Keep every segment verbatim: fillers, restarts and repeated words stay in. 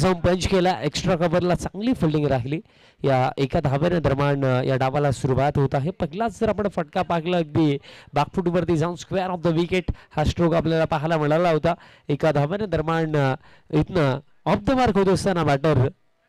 जाऊन पंच केला, एक्स्ट्रा कव्हरला चांगली फिल्डिंग राहिली. या एका धाब्याने दरम्यान या डावाला सुरुवात होत आहे. पहिलाच जर आपण फटका पाकला अगदी बॅकफूटवरती जाऊन स्क्वेअर ऑफ द विकेट हा स्ट्रोक आपल्याला पाहायला मिळाला होता. एका धाब्याने दरम्यान इथनं ऑफ द मार्क होत असताना बॅटर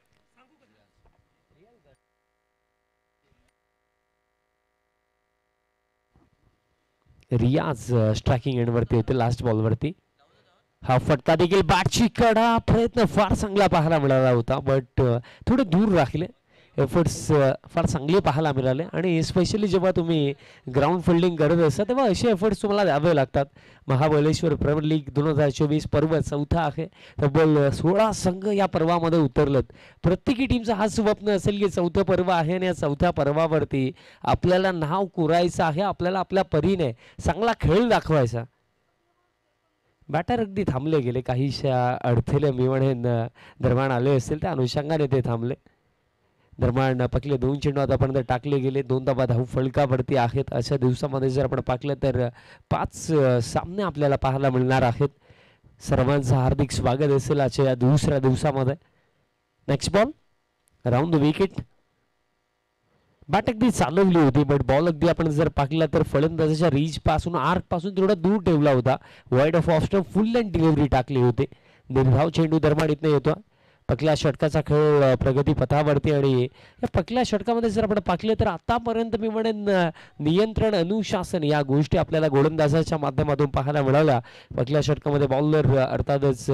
रियाज स्ट्रायकिंग एंडवरती होते लास्ट बॉलवरती. हा फटका देखील बॅटची कडा प्रयत्न फार चांगला पाहायला मिळाला होता, बट थोडे दूर राहिले. एफर्ट्स फार चांगले पाहायला मिळाले आणि स्पेशली जेव्हा तुम्ही ग्राउंड फिल्डिंग करत असता तेव्हा असे एफर्ट्स तुम्हाला द्यावे लागतात. महाबळेश्वर प्रीमियर लीग दोन हजार चोवीस पर्व चौथा आहे. तब्बल सोळा संघ या पर्वामध्ये उतरलेत. प्रत्येकी टीमचा हा स्वप्न असेल की चौथं पर्व आहे आणि या चौथ्या पर्वावरती आपल्याला नाव कोरायचं आहे. आपल्याला आपल्या परीने चांगला खेळ दाखवायचा. बॅटर अगदी थांबले गेले, काहीशा अडथळे मी म्हणेन दरम्यान आले असतील त्या अनुषंगाने ते थांबले. दरम्यान पकले दोन चेंडू आतापर्यंत टाकले गेले, दोन धाबा धाव फलकावरती आहेत. अशा दिवसामध्ये जर आपण पाहिलं तर पाच सामने आपल्याला पाहायला मिळणार आहेत. सर्वांचं हार्दिक स्वागत असेल आजच्या या दुसऱ्या दिवसामध्ये. Next ball round the wicket. Bat अगदी चालवली होती, बट बॉल अगदी आपण जर पाहिला तर फलंदाजाच्या रीच पासून आर्क पासून थोडा दूर ठेवला होता. Wide of off full length delivery टाकली होती. निर्धाव चेंडू दरम्यान इथं येतो. पकल्या षटकाचा खेळ प्रगती पथावरती आणि या पकल्या षटकामध्ये जर आपण पाहिलं तर आतापर्यंत मी म्हणेन नियंत्रण अनुशासन या गोष्टी आपल्याला गोलंदाजाच्या माध्यमातून पाहायला मिळाल्या. पकल्या षटकामध्ये बॉलर अर्थातच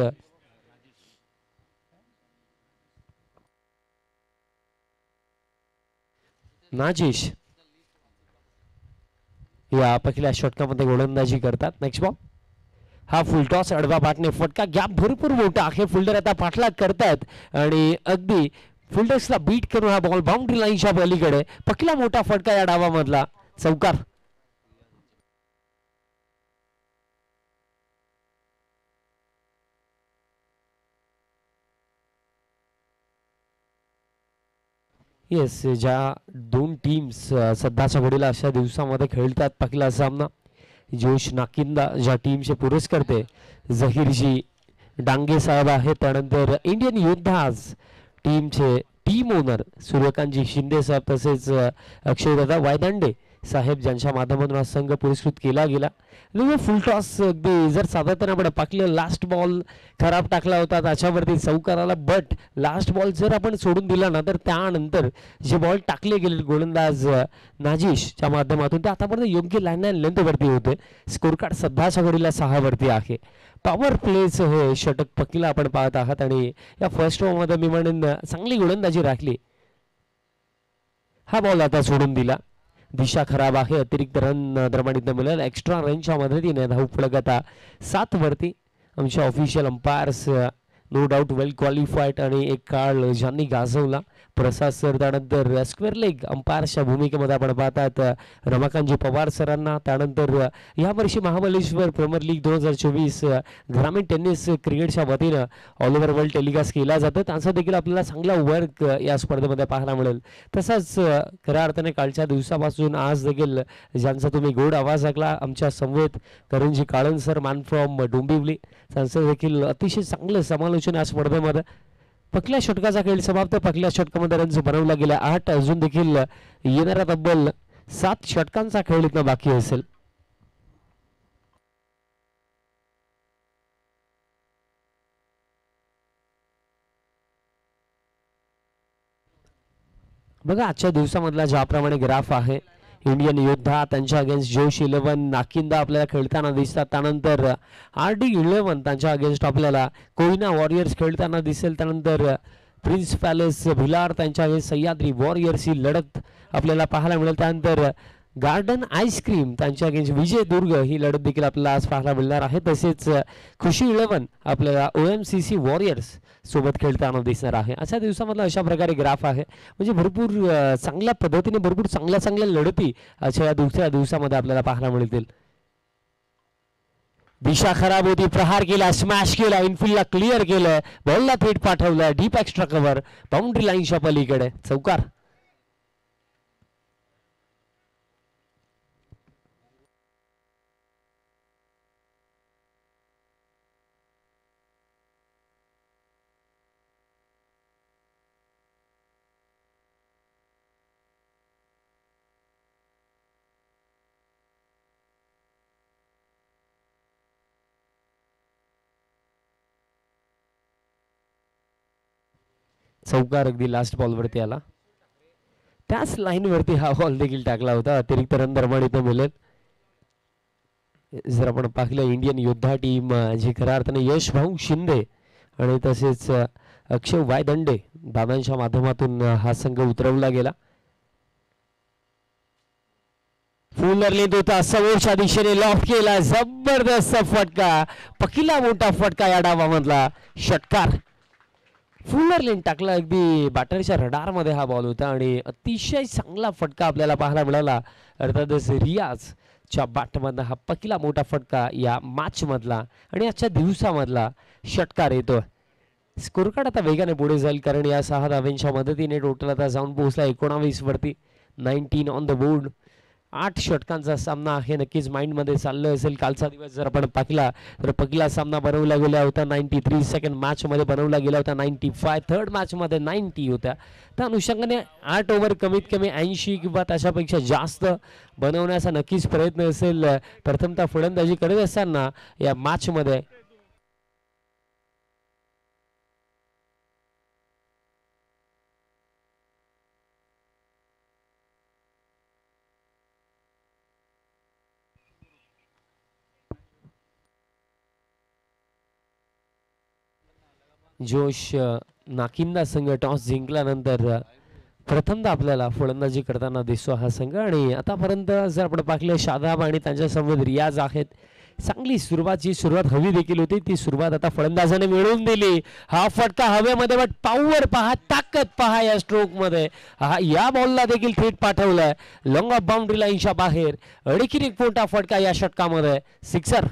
नाजिश या पहिल्या षटकामध्ये गोलंदाजी करतात. नेक्स्ट बॉल हा फुलटॉस अडवा पाठणे फटका गॅप भरपूर मोठा आहे. फिल्डर आता पाठलाग करतात आणि अगदी फिल्डर्सला बीट करून हा बॉल बाउंड्री लाईनच्या पलीकडे. पहिला मोठा फटका या डावामधला चौकार. येस, ज्या दोन टीम्स सध्याच्या घडीला अशा दिवसामध्ये खेळतात पहिला सामना, जोश नाकिंदा ज्या टीमचे पुरस्कर्ते झहीरजी डांगे साहेब आहेत, त्यानंतर इंडियन योद्धाज टीमचे टीम ओनर सूर्यकांतजी शिंदे साहेब, तसेच अक्षयदादा वायदांडे साहेब ज्यांच्या माध्यमातून हा संघ पुरस्कृत केला गेला. फुल टॉस अगदी जर साधारण आपण पाकलं लास्ट बॉल खराब टाकला होता त्याच्यावरती चौकाराला, बट लास्ट बॉल जर आपण सोडून दिला ना तर त्यानंतर जे बॉल टाकले गेले गोलंदाज नाजिशच्या माध्यमातून ते आतापर्यंत योग्य लाईन अँड लेंथवरती होते. स्कोर कार्ड सध्याच्या घडीला सहावरती आहे. पॉवर प्लेचं हे षटक पकीला आपण पाहत आहात आणि या फर्स्ट ओव्हरमध्ये मी म्हणेन चांगली गोलंदाजी राखली. हा बॉल आता सोडून दिला, दिशा खराब आहे. अतिरिक्त रन दरम्यान इथं मिळेल. एक्स्ट्रा रनच्या मदतीने धाव फलक आता सात वरती. आमच्या official umpires no doubt well qualified आणि एक काळ ज्यांनी गाजवला प्रसाद सर, त्यानंतर स्क्वेअर लेग अंपायर्सच्या भूमिकेमध्ये आपण पाहतात रमाकांतजी पवार सरांना, त्यानंतर यावर्षी महाबळेश्वर प्रीमियर लीग दोन हजार चोवीस ग्रामीण टेनिस क्रिकेटच्या वतीनं ऑल ओव्हर वर्ल्ड टेलिकास्ट केला जातं. त्यांचा देखील आपल्याला चांगला वर्क या स्पर्धेमध्ये पाहायला मिळेल. तसंच खऱ्या अर्थाने कालच्या दिवसापासून आज देखील ज्यांचा तुम्ही गोड आवाज ऐकला आमच्या Sanved Karanji Kalan sir man from Dombivli, त्यांचं देखील अतिशय चांगलं समालोचन या स्पर्धेमध्ये. पहिल्या षटकाचा खेळ समाप्त. पहिल्या षटकामध्ये रन्स बनवला गेला आठ. अजून देखील येणाऱ्या तब्बल सात षटकांचा खेळ इथं बाकी असेल. बघा आजच्या दिवसामधला ज्याप्रमाणे ग्राफ आहे, इंडियन योद्धा त्यांच्या अगेन्स्ट जोश इलेव्हन नाकिंदा आपल्याला खेळताना दिसतात. त्यानंतर आर डी इलेव्हन त्यांच्या अगेन्स्ट आपल्याला कोयना वॉरियर्स खेळताना दिसेल. त्यानंतर प्रिन्स पॅलेस भिलार त्यांच्या अगेन्स्ट सह्याद्री वॉरियर्स ही लढत आपल्याला पाहायला मिळेल. त्यानंतर गार्डन आईस्क्रीम त्यांच्या अगेन्स्ट विजय दुर्ग ही लढत देखील आपल्याला आज पाहायला मिळणार आहे. तसेच खुशी इलेव्हन आपल्याला O M C C warriors सोबत खेळताना दिसणार आहे. अशा दिवसामधला अशा प्रकारे ग्राफ आहे, म्हणजे भरपूर चांगल्या पद्धतीने भरपूर चांगल्या चांगल्या लढती अशा या दुसऱ्या दिवसामध्ये आपल्याला पाहायला मिळतील. दिशा खराब होती, प्रहार केला, स्मॅश केला, इनफिल्डला क्लिअर केलं, बॉलला थेट पाठवलं, डीप एक्स्ट्रा कव्हर बाउंड्री लाईनच्या पलीकडे चौकार. चौकार अगदी लास्ट बॉलवरती आला. त्याच लाईनवरती हा बॉल देखील टाकला होता. अतिरिक्त रन दरम्यान इथं मिळेल. जर आपण पाहिलं इंडियन योद्धा टीम जी खऱ्या अर्थाने यश भाऊ शिंदे आणि तसेच अक्षय वायदंडे दादांच्या माध्यमातून हा संघ उतरवला गेला. फुलर लेंथ होता समोरच्या दिशेने लॉक केला. जबरदस्त फटका, पहिला मोठा फटका या डावामधला. षटकार फुलर लेन टाकला. अगदी बॅटरच्या रडारमध्ये हा बॉल होता आणि अतिशय चांगला फटका आपल्याला पाहायला मिळाला. अर्थातच रियाजच्या बॅटमधला हा पहिला मोठा फटका या मॅच मधला आणि आजच्या दिवसामधला षटकार येतो. स्कोर कार्ड आता वेगाने पुढे जाईल कारण या सहा धाव्यांच्या मदतीने टोटल आता जाऊन पोहोचला एकोणावीस वरती. Nineteen on the board. आठ षटकांचा सामना आहे. नक्कीच माइंडमध्ये चाललं असेल. कालचा दिवस जर आपण पाहिला तर पहिला सामना बनवला गेला होता नाईन्टी थ्री. सेकंड मॅचमध्ये बनवला गेला होता नाईन्टी फाय. थर्ड मॅचमध्ये नाईन्टी होत्या. त्या अनुषंगाने आठ ओव्हर कमीत कमी ऐंशी किंवा त्याच्यापेक्षा जास्त बनवण्याचा नक्कीच प्रयत्न असेल. प्रथमतः फलंदाजी करत असताना या मॅचमध्ये जोश नाकिंदा संघ टॉस जिंकल्यानंतर प्रथमदा आपल्याला फलंदाजी करताना दिसतो हा संघ. आणि आतापर्यंत जर आपण पाहिलं शादाब आणि त्यांच्यासमोर रियाज आहेत. चांगली सुरुवातची सुरुवात हवी देखील होती. ती सुरुवात आता फलंदाजाने मिळवून दिली. हा फटका हवेमध्ये बट पॉवर पहा, ताकद पहा या स्ट्रोक मध्ये. हा या बॉलला देखील थेट पाठवलाय लॉंग ऑफ बाउंड्री लाईनच्या बाहेर. अडीकीन एक मोठा फटका या षटकामध्ये. सिक्सर.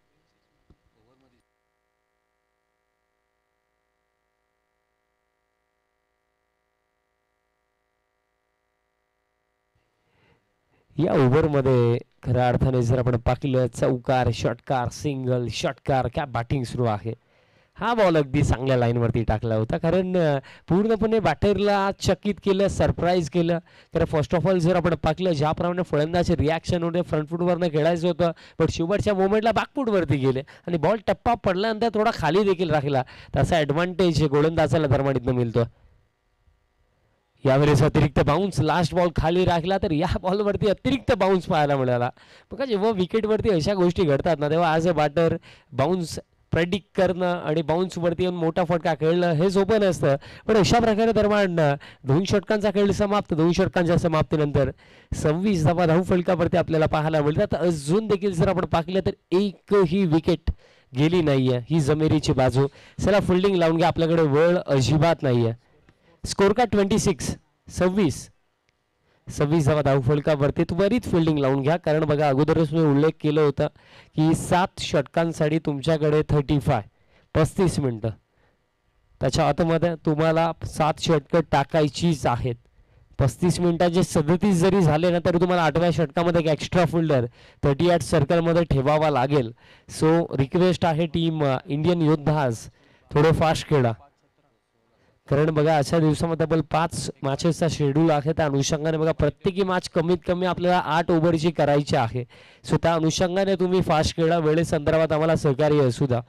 या ओव्हरमध्ये खऱ्या अर्थाने जर आपण पाहिलं चौकार, षटकार, सिंगल, षटकार, काय बॅटिंग सुरू आहे. हा बॉल अगदी चांगल्या लाईनवरती टाकला होता कारण पूर्णपणे बॅटरला चकित केलं, सरप्राईज केलं. तर फर्स्ट ऑफ ऑल जर आपण पाहिलं ज्याप्रमाणे फलंदाज रिॲक्शन होते फ्रंट फूटवरनं खेळायचं होतं बट शेवटच्या मोमेंटला बॅकफूटवरती गेले आणि बॉल टप्पा पडल्यानंतर थोडा खाली देखील राहिला. त्याचा ॲडव्हान्टेज गोलंदाजाला दरम्यान मिळतो. यावेळेस अतिरिक्त बाउन्स लास्ट बॉल खाली राखला तर या बॉलवरती अतिरिक्त बाउन्स पाहायला मिळाला. बघा जेव्हा विकेटवरती अशा गोष्टी घडतात ना तेव्हा as a batter bounce predict करणं आणि बाउन्सवरती येऊन मोठा फटका खेळणं हे सोपं नसतं. पण अशा प्रकारे दरम्यान दोन षटकांचा खेळ समाप्त. दोन षटकांच्या समाप्तीनंतर सव्वीस धावा धाव फलकावरती आपल्याला पाहायला मिळतात. अजून देखील जर आपण पाहिलं तर एकही विकेट गेली नाहीये. ही जमेरीची बाजू. चला फिल्डिंग लावून घ्या. आपल्याकडे वेळ अजिबात नाहीये. स्कोर का ट्वेंटी सिक्स. सव्वीस सव्वीस धावा धाव फलकावरती त्वरित फिल्डिंग लावून घ्या कारण बघा अगोदरच मी उल्लेख केला होता की सात षटकांसाठी तुमच्याकडे थर्टी फाय पस्तीस मिनटं. त्याच्या आतमध्ये तुम्हाला सात षटकं टाकायचीच आहेत. पस्तीस मिनिटांचे सदतीस जरी झाले ना तरी तुम्हाला आठव्या षटकामध्ये एक एक्स्ट्रा फिल्डर थर्टी एट सर्कलमध्ये ठेवावा लागेल. सो रिक्वेस्ट आहे टीम इंडियन योद्धाज थोडं फास्ट खेळा कारण बघा अशा दिवसामध्ये आपण पाच मॅचेसचा शेड्यूल आहे. त्या अनुषंगाने बघा प्रत्येकी मॅच कमीत कमी आपल्याला आठ ओव्हरची करायची आहे. सो त्या अनुषंगाने तुम्ही फास्ट खेळा. वेळेसंदर्भात आम्हाला सहकार्य असू द्या.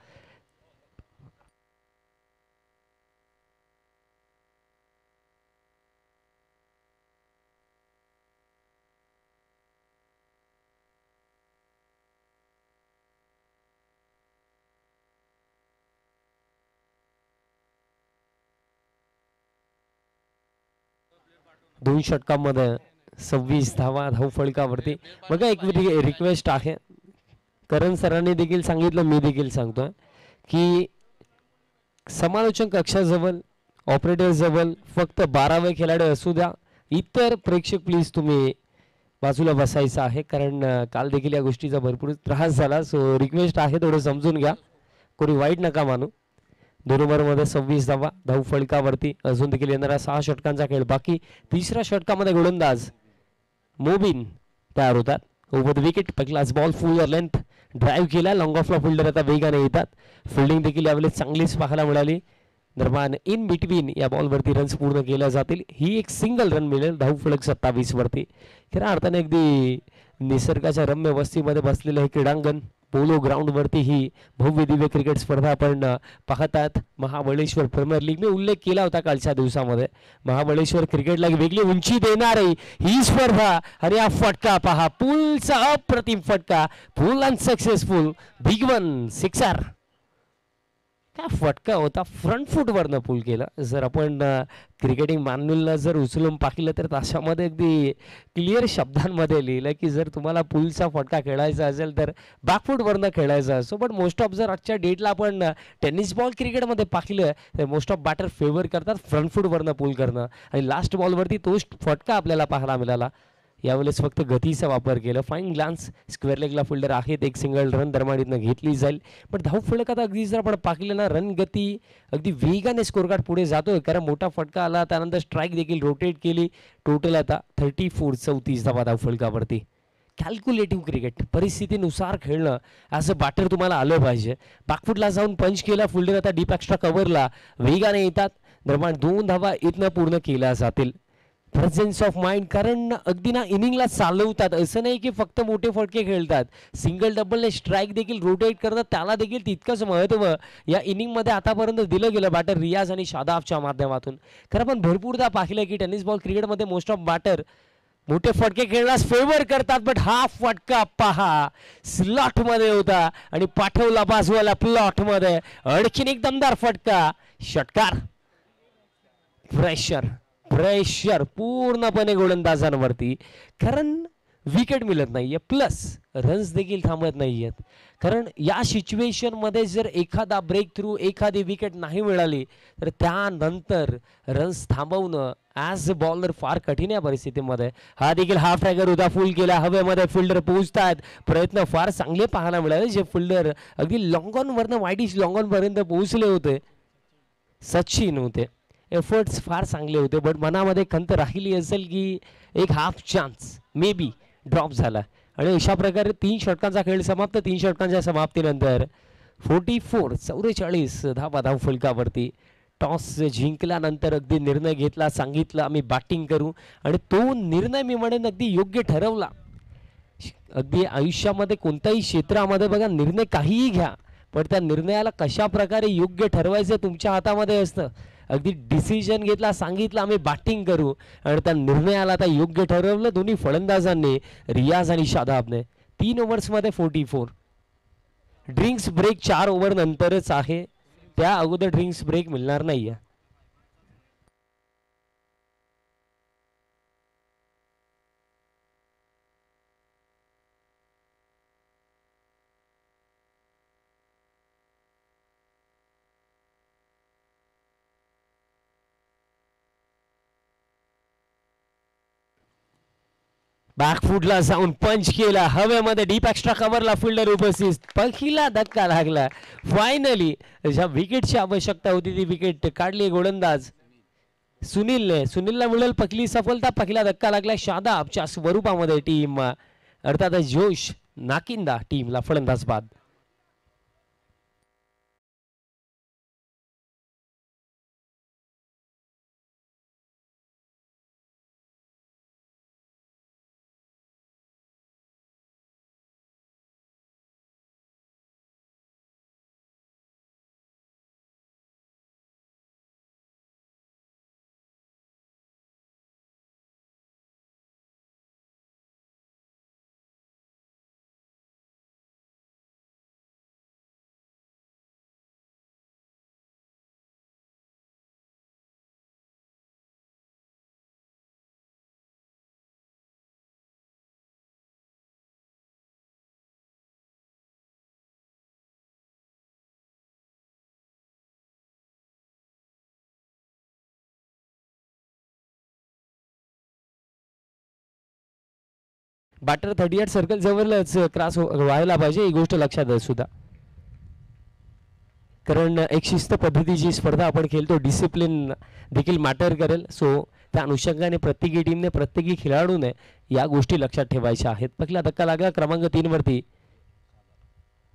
दोन षटकांमध्ये सव्वीस धावा धाव फलकावरती. बघा एक रिक्वेस्ट आहे. करण सरांनी देखील सांगितलं, मी देखील सांगतोय की समालोचन कक्षाजवळ ऑपरेटर जवळ फक्त बारावे खेळाडू असू द्या. इतर प्रेक्षक प्लीज तुम्ही बाजूला बसायचं आहे कारण काल देखील या गोष्टीचा भरपूर त्रास झाला. सो रिक्वेस्ट आहे थोडं समजून घ्या. कोणी वाईट नका मानू. दोन ओव्हरमध्ये सव्वीस धावा धाव फलकावरती. अजून देखील येणारा सहा षटकांचा खेळ बाकी. तिसऱ्या षटकामध्ये गोलंदाज मोबिन तयार होतात. ओव्हर द विकेट पहिलाच बॉल फुल लेंथ ड्राईव्ह केला. लॉंग ऑफला फिल्डर आता वेगाने येतात. फिल्डिंग देखील यावेळेस चांगलीच पाहायला मिळाली. दरम्यान इन बिटवीन या बॉलवरती रन्स पूर्ण केल्या जातील. ही एक सिंगल रन मिळेल धाव फलक सत्तावीस वरती. खऱ्या अर्थाने अगदी निसर्गाच्या रम्य वस्तीमध्ये बसलेलं हे क्रीडांगण पोलो ग्राउंड वरती ही भव्य दिव्य क्रिकेट स्पर्धा आपण पाहतात. महाबळेश्वर प्रीमियर लीग मी उल्लेख केला होता कालच्या दिवसामध्ये. महाबळेश्वर क्रिकेटला वेगळी उंची देणारी ही स्पर्धा. आणि हा फटका पहा, पुलचा अप्रतिम फटका, full and successful big one sixer. काय फटका होता, फ्रंट फूटवरनं पूल केला. जर आपण क्रिकेटिंग मॅन्युअलला जर उचलून पाहिलं तर त्याच्यामध्ये अगदी क्लिअर शब्दांमध्ये लिहिलं की जर तुम्हाला पुलचा फटका खेळायचा असेल तर बॅकफूटवरनं खेळायचा असो. बट मोस्ट ऑफ जर आजच्या डेटला आपण टेनिस बॉल क्रिकेटमध्ये पाहिलं तर मोस्ट ऑफ बॅटर फेवर करतात फ्रंट फूटवरनं पूल करणं. आणि लास्ट बॉलवरती तोच फटका आपल्याला पाहायला मिळाला. यावेळेस फक्त गतीचा वापर केला. फाईन ग्लान्स, स्क्वेअर लेगला फिल्डर आहेत, एक सिंगल रन दरम्यान घेतली जाईल. पण धाव फलक आता अगदी जर आपण पाहिलं ना, रन गती अगदी वेगाने स्कोर कार्ड पुढे जातोय. कारण मोठा फटका आला, त्यानंतर स्ट्राईक देखील रोटेट केली. टोटल आता थर्टी फोर चौतीस धावा धाव फलकावरती. कॅल्क्युलेटिव्ह क्रिकेट, परिस्थितीनुसार खेळणं असं बॅटर तुम्हाला आलं पाहिजे. बॅकफुटला जाऊन पंच केला फिल्डर, आता डीप एक्स्ट्रा कव्हरला वेगाने येतात. दरम्यान दोन धावा इथनं पूर्ण केल्या जातील. प्रेझेन्स ऑफ माइंड, कारण अगदी ना इनिंगला चालवतात. असं नाही की फक्त मोठे फटके खेळतात, सिंगल डबलने स्ट्राईक देखील रोटेट करतात. त्याला देखील तितकंच महत्त्व या इनिंगमध्ये आतापर्यंत दिलं गेलं बॅटर रियाज आणि शादाबच्या माध्यमातून. खरं पण भरपूरदा पाहिलं की टेनिस बॉल क्रिकेटमध्ये मोस्ट ऑफ बॅटर मोठे फटके खेळण्यास फेवर करतात. बट हा फटका पहा, स्लॉटमध्ये होता आणि पाठवला बाजूला प्लॉटमध्ये. आणखीन एक दमदार फटका, षटकार. प्रेशर प्रेशर पूर्णपणे गोलंदाजांवरती, कारण विकेट मिळत नाहीये, प्लस रन्स देखील थांबत नाहीयेत. कारण या सिच्युएशनमध्ये जर एखादा ब्रेक थ्रू, एखादी विकेट नाही मिळाली तर त्यानंतर रन्स थांबवणं ॲज अ बॉलर फार कठीण या परिस्थितीमध्ये. हा देखील हाफ ट्रॅगर होता, फुल केला. हवेमध्ये फिल्डर पोहोचतात, प्रयत्न फार चांगले पाहायला मिळाले. जे फिल्डर अगदी लॉंग ऑन वरनं वाईडिश लॉंग ऑन पर्यंत पोहोचले होते. सचिन होते, एफर्ट्स फार चांगले होते. बट मनामध्ये खंत राहिली असेल की एक half chance maybe drop झाला. आणि अशा प्रकारे तीन षटकांचा खेळ समाप्त. तीन षटकांच्या समाप्तीनंतर फोर्टी फोर चौवेचाळीस धावा धाव फलकावरती. टॉस जिंकल्यानंतर अगदी निर्णय घेतला, सांगितलं आम्ही बॅटिंग करू, आणि तो निर्णय मी म्हणेन अगदी योग्य ठरवला. अगदी आयुष्यामध्ये कोणत्याही क्षेत्रामध्ये बघा, निर्णय काहीही घ्या, पण त्या निर्णयाला कशा प्रकारे योग्य ठरवायचं तुमच्या हातामध्ये असतं. अगदी डिसिजन घेतला, सांगितलं आम्ही बॅटिंग करू, आणि त्या निर्णयाला आता योग्य ठरवलं दोन्ही फलंदाजांनी, रियाज आणि शादाबने. तीन ओव्हर्समध्ये फोर्टी फोर. ड्रिंक्स ब्रेक चार ओव्हर नंतरच आहे, त्या अगोदर ड्रिंक्स ब्रेक मिळणार नाहीये. बॅकफुटला जाऊन पंच केला, हवेमध्ये डीप एक्स्ट्रा कव्हरला फिल्डर उपस्थित. पहिला धक्का लागला. फायनली ज्या विकेटची आवश्यकता होती ती विकेट काढली गोलंदाज सुनीलने. सुनीलला मिळेल पहिली सफलता. पहिला धक्का लागला शादाबच्या स्वरूपामध्ये. टीम अर्थात जोश नाकिंदा टीमला फलंदाज बाद. बॅटर थर्टी एट सर्कल जवळच क्रॉस व्हायला पाहिजे, ही गोष्ट लक्षात आहे सुद्धा. कारण एक शिस्त पद्धतीची स्पर्धा आपण खेळतो, डिसिप्लिन देखील मॅटर करेल. सो त्या अनुषंगाने प्रत्येकी टीमने, प्रत्येकी खेळाडूने या गोष्टी लक्षात ठेवायच्या आहेत. पहिला धक्का लागला क्रमांक तीन वरती.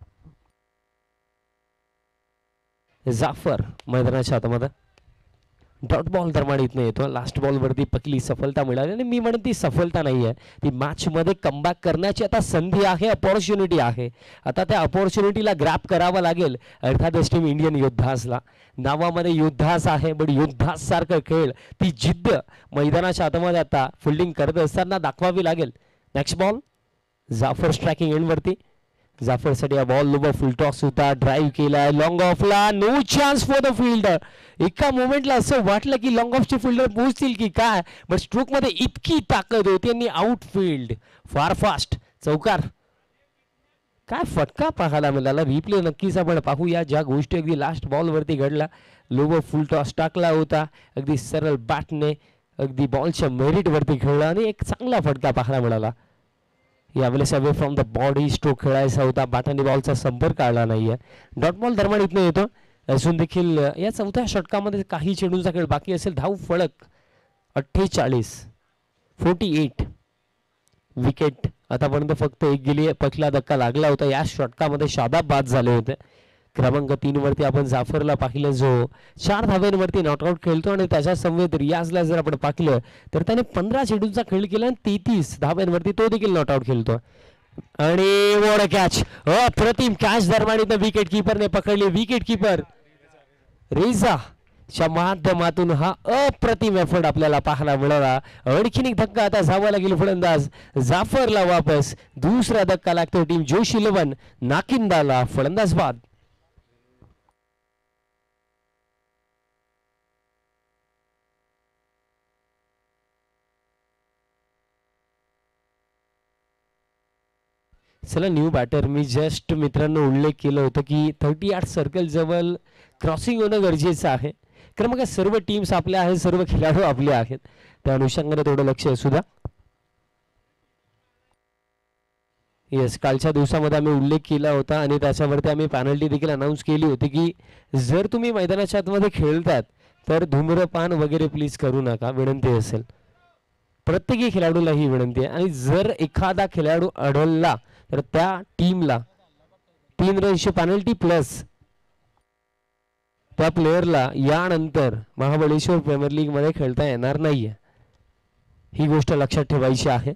जाफर मैदानाच्या आतमध्ये. डॉट बॉल दरम्यान इथनं येतो. लास्ट बॉलवरती पकली सफलता मिळाली आणि मी म्हणेन ती सफलता नाही आहे, ती मॅचमध्ये कमबॅक करण्याची आता संधी आहे, अपॉर्च्युनिटी आहे. आता त्या अपॉर्च्युनिटीला ग्रॅप करावं लागेल अर्थातच टीम इंडियन योद्धासला. नावामध्ये योद्धास आहे, बट योद्धास सारखं खेळ, ती जिद्द मैदानाच्या आतमध्ये आता फिल्डिंग करत असताना दाखवावी लागेल. नेक्स्ट बॉल जाफर स्ट्रायकिंग एंडवरती. जाफरसाठी हा बॉल लोबर फुल टॉस होता, ड्राईव्ह केलाय लॉंग ऑफला, no chance for the fielder. एका मोमेंटला असं वाटलं की लॉंग ऑफचे फिल्डर पोहोचतील की काय, बट स्ट्रोकमध्ये इतकी ताकद होती आणि आउटफील्ड फार फास्ट चौकार. काय फटका पाहायला मिळाला. रिप्ले नक्कीच आपण पाहूया. ज्या गोष्टी अगदी लास्ट बॉलवरती घडला, लोबर फुल टॉस टाकला होता, अगदी सरळ बॅटने अगदी बॉलच्या मेरिटवरती खेळला आणि एक चांगला फटका पाहायला मिळाला. यावेळेस away from the body stroke खेळायचा होता, बॅटाने बॉलचा संपर्क आला नाहीये. डॉट बॉल दरम्यान इथनं येतो. असून देखील या चौथ्या षटकामध्ये काही चेंडूंचा खेळ बाकी असेल. धाव फलक अठ्ठेचाळीस फोर्टी एट. विकेट आतापर्यंत फक्त एक गेली, पहिला धक्का लागला होता. या षटकामध्ये शादाब बाद झाले होते. क्रमांक तीन वरती आपण जाफरला पाहिलं, जो चार धाव्यांवरती नॉटआउट खेळतो आणि त्याच्या समवेत रियाजला जर आपण पाहिलं तर त्याने पंधरा चेंडूंचा खेळ केला आणि तेहतीस धाव्यांवरती तो देखील नॉटआउट खेळतो. आणि वॉट अ कॅच, अप्रतिम कॅच दरम्यान विकेट किपरने पकडली. विकेट किपर रेझा च्या माध्यमातून हा अप्रतिम एफर्ट आपल्याला पाहायला मिळाला. आणखीन एक धक्का आता जावा लागेल फलंदाज जाफरला वापस. दुसरा धक्का लागतो टीम जोश इलेव्हन नाकिंदाला. फलंदाज बाद. चला न्यू बॅटर. मी जस्ट मित्रांनो उल्लेख केलं होतं की थर्टी आठ सर्कल जवळ क्रॉसिंग होणं गरजेचं आहे. कारण मग सर्व टीम्स आपल्या आहेत, सर्व खेळाडू आपले आहेत, त्या अनुषंगाने थोडं लक्ष असू द्या. येस, कालच्या दिवसामध्ये आम्ही उल्लेख केला होता आणि त्याच्यावरती आम्ही पॅनल्टी देखील अनाऊन्स केली होती की जर तुम्ही मैदानाच्या आतमध्ये खेळतात तर धूम्रपान वगैरे प्लीज करू नका, विनंती असेल. प्रत्येकी खेळाडूला ही विनंती आहे. आणि जर एखादा खेळाडू आढळला तर त्या टीमला तीन रनची पॅनल्टी प्लस त्या प्लेयरला यानंतर महाबळेश्वर प्रीमियर लीग मध्ये खेळता येणार नाहीये. ही गोष्ट लक्षात ठेवायची आहे.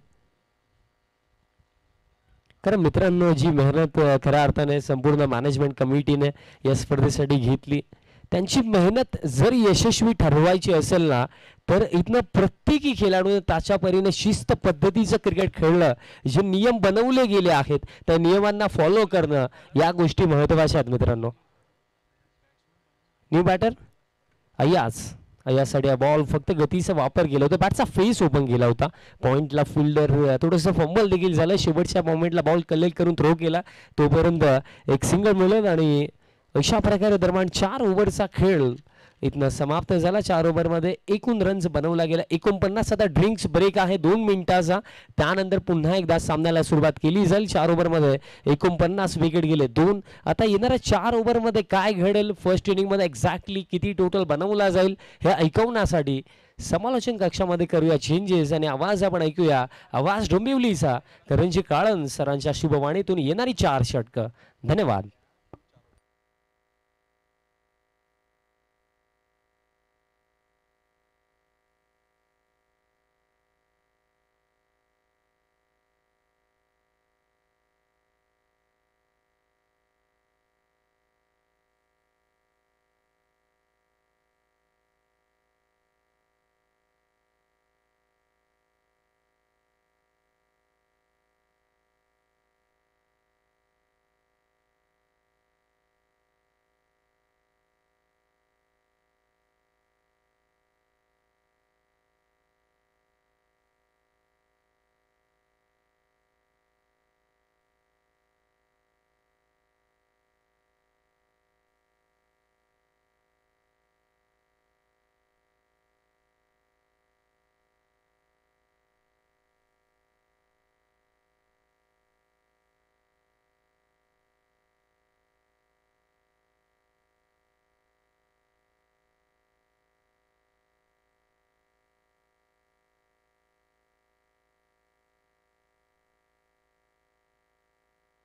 कारण मित्रांनो, जी मेहनत खऱ्या अर्थाने संपूर्ण मॅनेजमेंट कमिटीने या स्पर्धेसाठी घेतली, त्यांची मेहनत जर यशस्वी ठरवायची असेल ना तर इथनं प्रत्येकी खेळाडूने त्याच्या परीने शिस्त पद्धतीचं क्रिकेट खेळलं. जे नियम बनवले गेले आहेत त्या नियमांना फॉलो करणं, या गोष्टी महत्त्वाच्या आहेत मित्रांनो. New batter Ayaz. अयाजसाठी हा बॉल फक्त गतीचा वापर केला होता, बॅटचा फेस ओपन केला होता. पॉइंटला फिल्डर थोडंसं फंबल देखील झालं. शेवटच्या मोमेंटला बॉल कलेक्ट करून थ्रो केला, तोपर्यंत एक सिंगल मिळेल आणि अशा प्रकारे दरम्यान चार ओव्हरचा खेळ इथनं समाप्त झाला. चार ओव्हरमध्ये एकूण रन्स बनवला गेला एकोणपन्नास. आता ड्रिंक्स ब्रेक आहे दोन मिनिटाचा, त्यानंतर पुन्हा एकदा सामन्याला सुरुवात केली जाईल. चार ओव्हरमध्ये एकोणपन्नास विकेट गेले दोन. आता येणाऱ्या चार ओव्हरमध्ये काय घडेल, फर्स्ट इनिंगमध्ये एक्झॅक्टली किती टोटल बनवला जाईल हे ऐकवण्यासाठी समालोचन कक्षामध्ये करूया चेंजेस आणि आवाज आपण ऐकूया आवाज डोंबिवलीचा करंजी काळन सरांच्या शुभवाणीतून येणारी चार षटकं. धन्यवाद.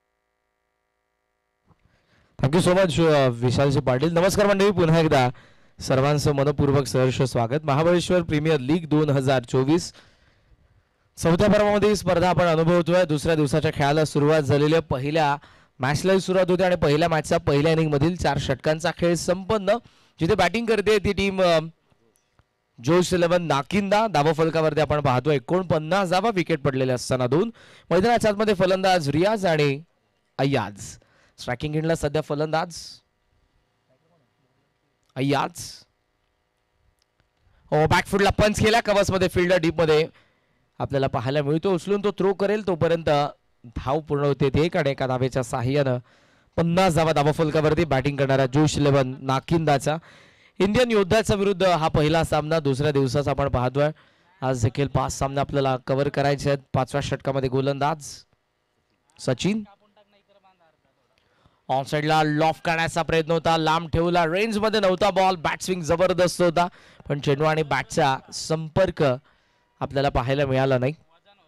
Thank you so much Vishalji Patil. नमस्कार मंडळी, पुन्हा एकदा सर्वांचं मनपूर्वक सहर्ष स्वागत. महाबळेश्वर प्रीमियर लीग दोन हजार चोवीस चौथ्या पर्वामध्ये स्पर्धा आपण अनुभवतोय. दुसऱ्या दिवसाच्या खेळाला सुरुवात झालेली. पहिल्या मॅचला सुरुवात होते आणि पहिल्या मॅचचा पहिल्या इनिंग मधील चार षटकांचा खेळ संपन्न. जिथे बॅटिंग करते ती टीम जोश इलेव्हन नाकिंदा. धावा फलकावरती आपण पाहतो एकोणपन्नास धावा. विकेट पडलेले असताना दोन. मैदानाच्या आतमध्ये फलंदाज रियाज आणि अय्याज. स्ट्रायकिंग एंडला सध्या फलंदाज अय्याज. हो, बॅकफुटला पंच केला. कव्हर्स मध्ये फिल्डर डीप मध्ये आपल्याला पाहायला मिळतो. उचलून तो थ्रो करेल तोपर्यंत धाव पूर्ण होते ते एक आणि एका धावेच्या साह्यानं पन्नास धावा धावा फलकावरती बॅटिंग करणारा जोश इलेव्हन नाकिंदाचा. इंडियन योद्धाच्या विरुद्ध हा पहिला सामना दुसऱ्या दिवसाचा आपण पाहतोय. आज देखील पाच सामने आपल्याला कव्हर करायचे आहेत. पाचव्या षटकामध्ये गोलंदाज सचिन. ऑन साइडला लॉफ करण्याचा प्रयत्न होता. लांब ठेवला. रेंज मध्ये नव्हता बॉल. बॅट स्विंग जबरदस्त होता पण चेंडू आणि बॅटचा संपर्क आपल्याला पाहायला मिळाला नाही.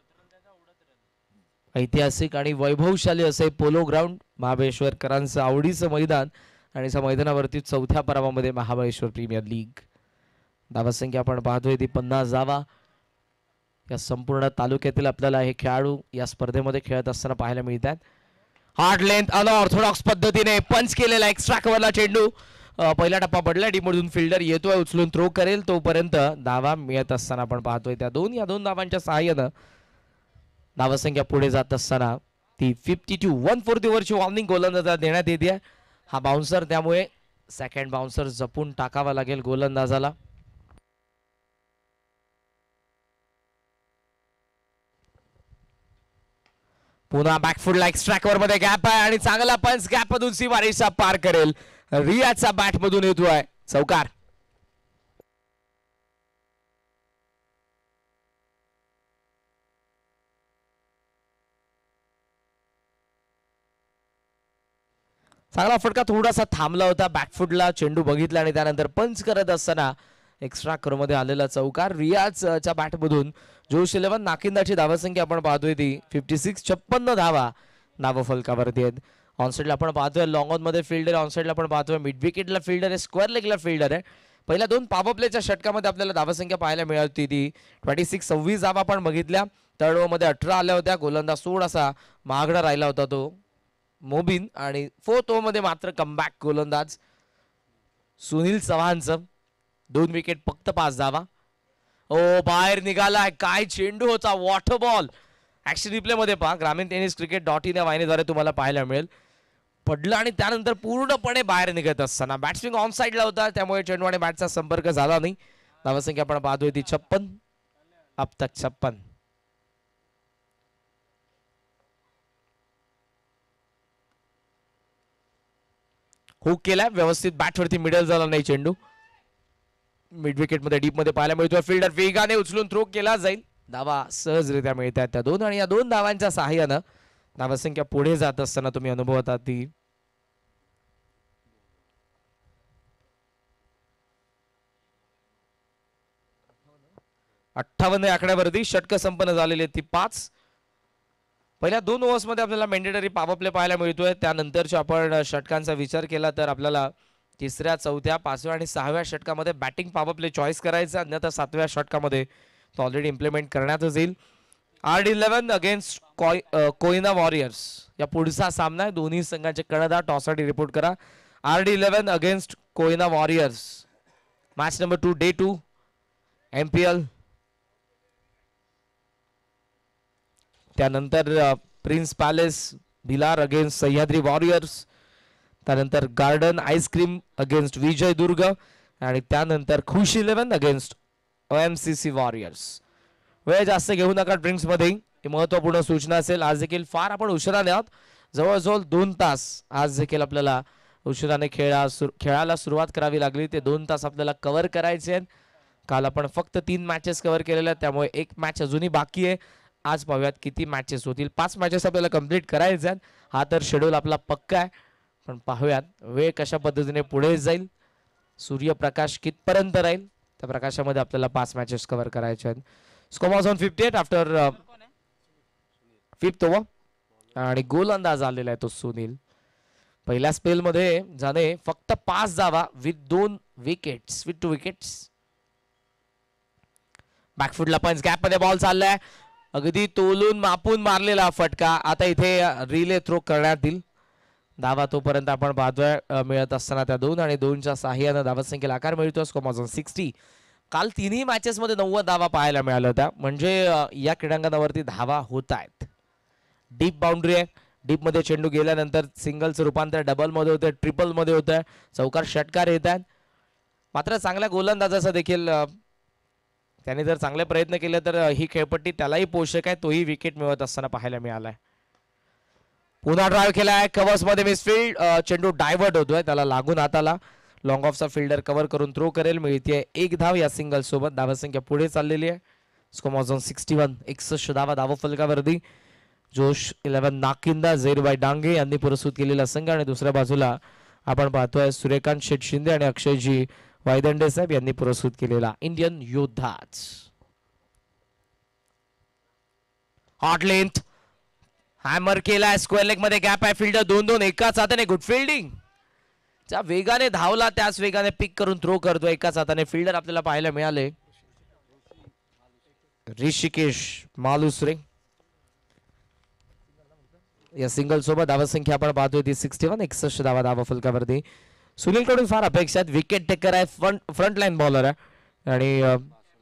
ऐतिहासिक आणि वैभवशाली असे पोलो ग्राउंड महाबळेश्वरकरांचं आवडीचं मैदान आणि या मैदानावरती चौथ्या पर्वामध्ये महाबळेश्वर प्रीमियर लीग. धावसंख्या आपण पाहतोय ती पन्नास धावा. या संपूर्ण तालुक्यातील आपल्याला हे खेळाडू या स्पर्धेमध्ये खेळत असताना पाहायला मिळतात. हार्ड लेंथ अनऑर्थोडॉक्स पद्धतीने पंच केलेला एक्स्ट्रा कव्हरला चेंडू. पहिला टप्पा पडला. डीमधून फिल्डर येतोय. उचलून थ्रो करेल तोपर्यंत धावा मिळत असताना आपण पाहतोय त्या दोन या दोन धावांच्या सहाय्यानं धावसंख्या पुढे जात असताना ती फिफ्टी टू वन फोर्टी वरची वॉर्निंग गोलंदाजाला देण्यात येते. हा बाउन्सर त्यामुळे सेकंड बाउन्सर जपून टाकावा लागेल गोलंदाजाला. पुन्हा बॅकफुटला एक्स्ट्रा कव्हर मध्ये गॅप आहे आणि चांगला पंच गॅप मधून सीमारेषा पार करेल. रियाचा बॅट मधून येतोय चौकार. चांगला फटका थोडासा थांबला होता. बॅकफुटला चेंडू बघितला आणि त्यानंतर पंच करत असताना एक्स्ट्रा कव्हर मध्ये आलेला चौकार. रियाजच्या बॅट मधून जोश इलेव्हन नाकिंदाची धावसंख्या आपण पाहतोय ती फिफ्टी सिक्स. छप्पन्न धावा धाव फलकावरती आहेत. ऑनसाइडला आपण पाहतोय लॉंग ऑन मध्ये फिल्डर. ऑनसाइडला आपण पाहतोय मिड विकेटला फिल्डर आहे. स्क्वेअर लेगला फिल्डर आहे. पहिल्या दोन पॉवर प्लेच्या षटकामध्ये आपल्याला धावसंख्या पाहायला मिळाली ती ट्वेंटी सिक्स. सव्वीस धावा आपण बघितल्या. थर्ड ओव्हर मध्ये अठरा आल्या होत्या. गोलंदाज थोडासा महागडा राहिला होता तो मोबिन आणि फोर्थ ओव्हर मध्ये मात्र कमबॅक गोलंदाज सुनील चव्हाणचं. दोन विकेट फक्त पाच धावा. ओ बाहेर निघालाय. काय चेंडू होता. Water ball. ऍक्शन रिप्ले मध्ये पहा. ग्रामीण टेनिस क्रिकेट डॉट इन या वाहिनीद्वारे तुम्हाला पाहायला मिळेल. पडलं आणि त्यानंतर पूर्णपणे बाहेर निघत असताना बॅट्समॅन ऑन साइडला होता त्यामुळे चेंडू आणि बॅटचा संपर्क झाला नाही. धावसंख्या आपण पाहतोय ती छप्पन. अब तक छप्पन. हुक केलाय व्यवस्थित. बॅटवरती मिडल झाला नाही चेंडू. मिड विकेट मध्ये डीप मध्ये पाहायला मिळतोय. फिल्डर वेगाने उचलून थ्रो केला जाईल. धावा सहजरित्या मिळतात त्या दोन आणि या दोन धावांच्या सहाय्यानं धावसंख्या पुढे जात असताना तुम्ही अनुभवता ती अठ्ठावन्न आकड्यावरती. षटक संपन्न झालेली ती पाच. पहिल्या दोन ओव्हर्स मध्ये आपल्याला मॅन्डेटरी पॉवर प्ले पाहायला मिळतोय. त्यानंतरच्या आपण षटकांचा विचार केला तर आपल्याला तिसऱ्या चौथ्या पाचव्या आणि सहाव्या षटकामध्ये बॅटिंग पॉवर प्ले चॉईस करायचा. अन्यथा सातव्या षटकामध्ये तो ऑलरेडी इम्प्लिमेंट करण्यातच येईल. R D eleven against Koyna warriors या पुढचा सामना आहे. दोन्ही संघांचे कर्णधार टॉससाठी रिपोर्ट करा. R D eleven against Koyna warriors. Match number two day two M P L. त्यानंतर prince palace Bhilar against Sahyadri warriors. त्यानंतर गार्डन आईस्क्रीम अगेन्स्ट विजय दुर्ग आणि त्यानंतर Khush eleven against O M C C warriors. वेळ जास्त घेऊ नका ड्रिंक्स मध्ये. ही महत्वपूर्ण सूचना असेल. आज देखील फार आपण उशिराने आहोत. जवळजवळ दोन तास आज देखील आपल्याला उशिराने खेळा खेळाला सुरुवात करावी लागली. ते दोन तास आपल्याला कव्हर करायचे आहेत. काल आपण फक्त तीन मॅचेस कव्हर केलेल्या आहेत त्यामुळे एक मॅच अजूनही बाकी आहे. आज पाहूयात किती मॅचेस होतील. पाच मॅचेस आपल्याला कंप्लीट करायचे आहेत. हा तर शेड्यूल आपला पक्का आहे पण पाहूयात वेळ कशा पद्धतीने पुढे जाईल. सूर्यप्रकाश कितपर्यंत राहील त्या प्रकाशामध्ये आपल्याला पाच मॅचेस कव्हर करायचे आहेत. Score was on fifty eight after fifth over आणि गोलंदाज आलेला आहे तो सुनील. पहिल्या स्पेल मध्ये ज्याने फक्त पाच धावा विथ दोन विकेट्स विथ टू विकेट्स. बॅकफुटला पंच, गॅप मध्ये बॉल चाललाय, अगदी तोलून मापून मारलेला फटका. आता इथे रिले थ्रो करण्यात येईल. धावा तोपर्यंत आपण पाहतोय मिळत असताना त्या दोन आणि दोनच्या साह्यानं धावत संख्येला आकार मिळतो. Score sixty. काल तिन्ही मॅचेस मध्ये नव्वद धावा पाहायला मिळाल्या होत्या, म्हणजे या क्रीडांगणावरती धावा होत आहेत. डीप बाउंड्री आहे, डीप मध्ये चेंडू गेल्यानंतर सिंगलचं रूपांतर डबल मध्ये होतं, ट्रिपल मध्ये होतं, चौकार षटकार येत आहेत. मात्र चांगल्या गोलंदाजाचा देखील त्याने जर चांगले प्रयत्न केले तर ही खेळपट्टी त्यालाही पोषक आहे, तोही विकेट मिळवत असताना पाहायला मिळालाय. पुन्हा ड्राईव्ह केलाय, कव्हर्स मध्ये मिसफील्ड, चेंडू डायव्हर्ट होतोय, त्याला लागून हाताला. लॉंग ऑफचा फिल्डर कव्हर करून थ्रो करेल. मिळते एक धाव या सिंगल सोबत. धावसंख्या पुढे चाललेली आहे. Score sixty one. एकसष्ट धावा धाव फलकावरती. जोश इलेव्हन नाकिंदा झैरबाई डांगे यांनी पुरस्कृत केलेला संघ आणि दुसऱ्या बाजूला आपण पाहतोय सूर्यकांत शेठ शिंदे आणि अक्षयजी वायदंडे साहेब यांनी पुरस्कृत केलेला इंडियन योद्धाच. हॉट लेंथ हॅमर केलाय, स्क्वेअर लेग मध्ये गॅप आहे, फिल्डर दोन दोन एकाच हाताने. Good fielding. ज्या वेगाने धावला त्याच वेगाने पिक करून थ्रो करतो एकाच हाताने. फिल्डर आपल्याला पाहायला मिळाले ऋषिकेश मालुसरे. या सिंगल सोबत धावसंख्या आपण पाहतोय ती सिक्स्टी वन. एकसष्ट धावा धावा फलकावरती. सुनील कडून फार अपेक्षा आहेत. विकेट टेकर आहे, फ्रंट फ्रंट लाईन बॉलर आहे आणि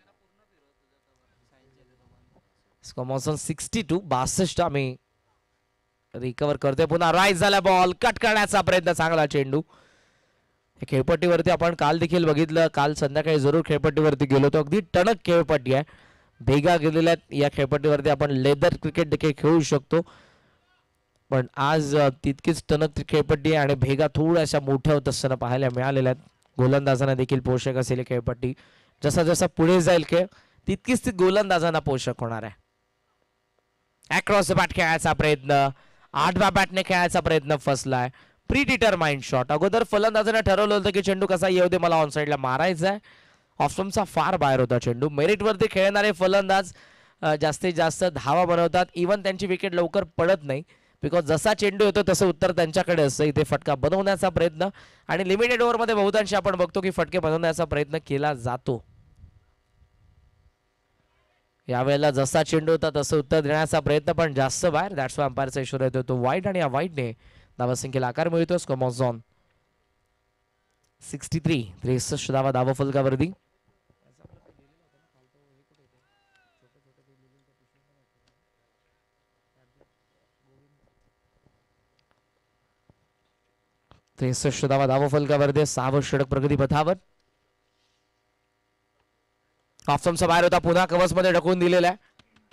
स्कोर सिक्स्टी टू. बासष्ट आम्ही रिकवर करतोय. पुन्हा राईज झाला बॉल, कट करण्याचा प्रयत्न, चांगला चेंडू. खेळपट्टीवरती आपण काल देखील बघितलं, काल संध्याकाळी जरूर खेळपट्टीवरती गेलो तो. अगदी टणक खेळपट्टी आहे, भेगा गेलेल्या आहेत. या खेळपट्टीवरती आपण लेदर क्रिकेट देखील खेळू शकतो, पण आज तितकीच टणक खेळपट्टी आहे आणि भेगा थोड्याशा मोठ्या होत असताना पाहायला मिळालेल्या आहेत. गोलंदाजांना देखील पोषक असेल खेळपट्टी. जसा जसा पुढे जाईल खेळ तितकीच ती गोलंदाजांना पोषक होणार आहे. अक्रॉस द बॅट खेळायचा प्रयत्न, आठव्या बॅटने खेळायचा प्रयत्न फसलाय. Pre determined shot. अगोदर फलंदाजाने ठरवलं होतं की चेंडू कसा येऊ दे, मला ऑन साईडला मारायचा आहे. ऑफस्टम्पचा फार बाहेर होता चेंडू. मेरिटवरती खेळणारे फलंदाज जास्तीत जास्त धावा बनवतात. इव्हन त्यांची विकेट लवकर पडत नाही, बिकॉज जसा चेंडू येतो तसं उत्तर त्यांच्याकडे असतं. इथे फटका बनवण्याचा प्रयत्न आणि लिमिटेड ओव्हरमध्ये बहुतांशी आपण बघतो की फटके बनवण्याचा प्रयत्न केला जातो. यावेळेला जसा चेंडू होता तसं उत्तर देण्याचा प्रयत्न, पण जास्त बाहेर. दॅट्स वाय अंपायरचा इशारा येतो तो वाईट आणि या वाईटने धावसंख्येला आकार मिळतो. Score sixty three. त्रेसष्ट धावा धाव फलकावरती. त्रेसष्ट धावा धाव फलकावरती. सहावं षटक प्रगती पथावर. ऑफस्टम्पचा बाहेर होता, पुन्हा कव्हर्स मध्ये ढकलून दिलेला आहे.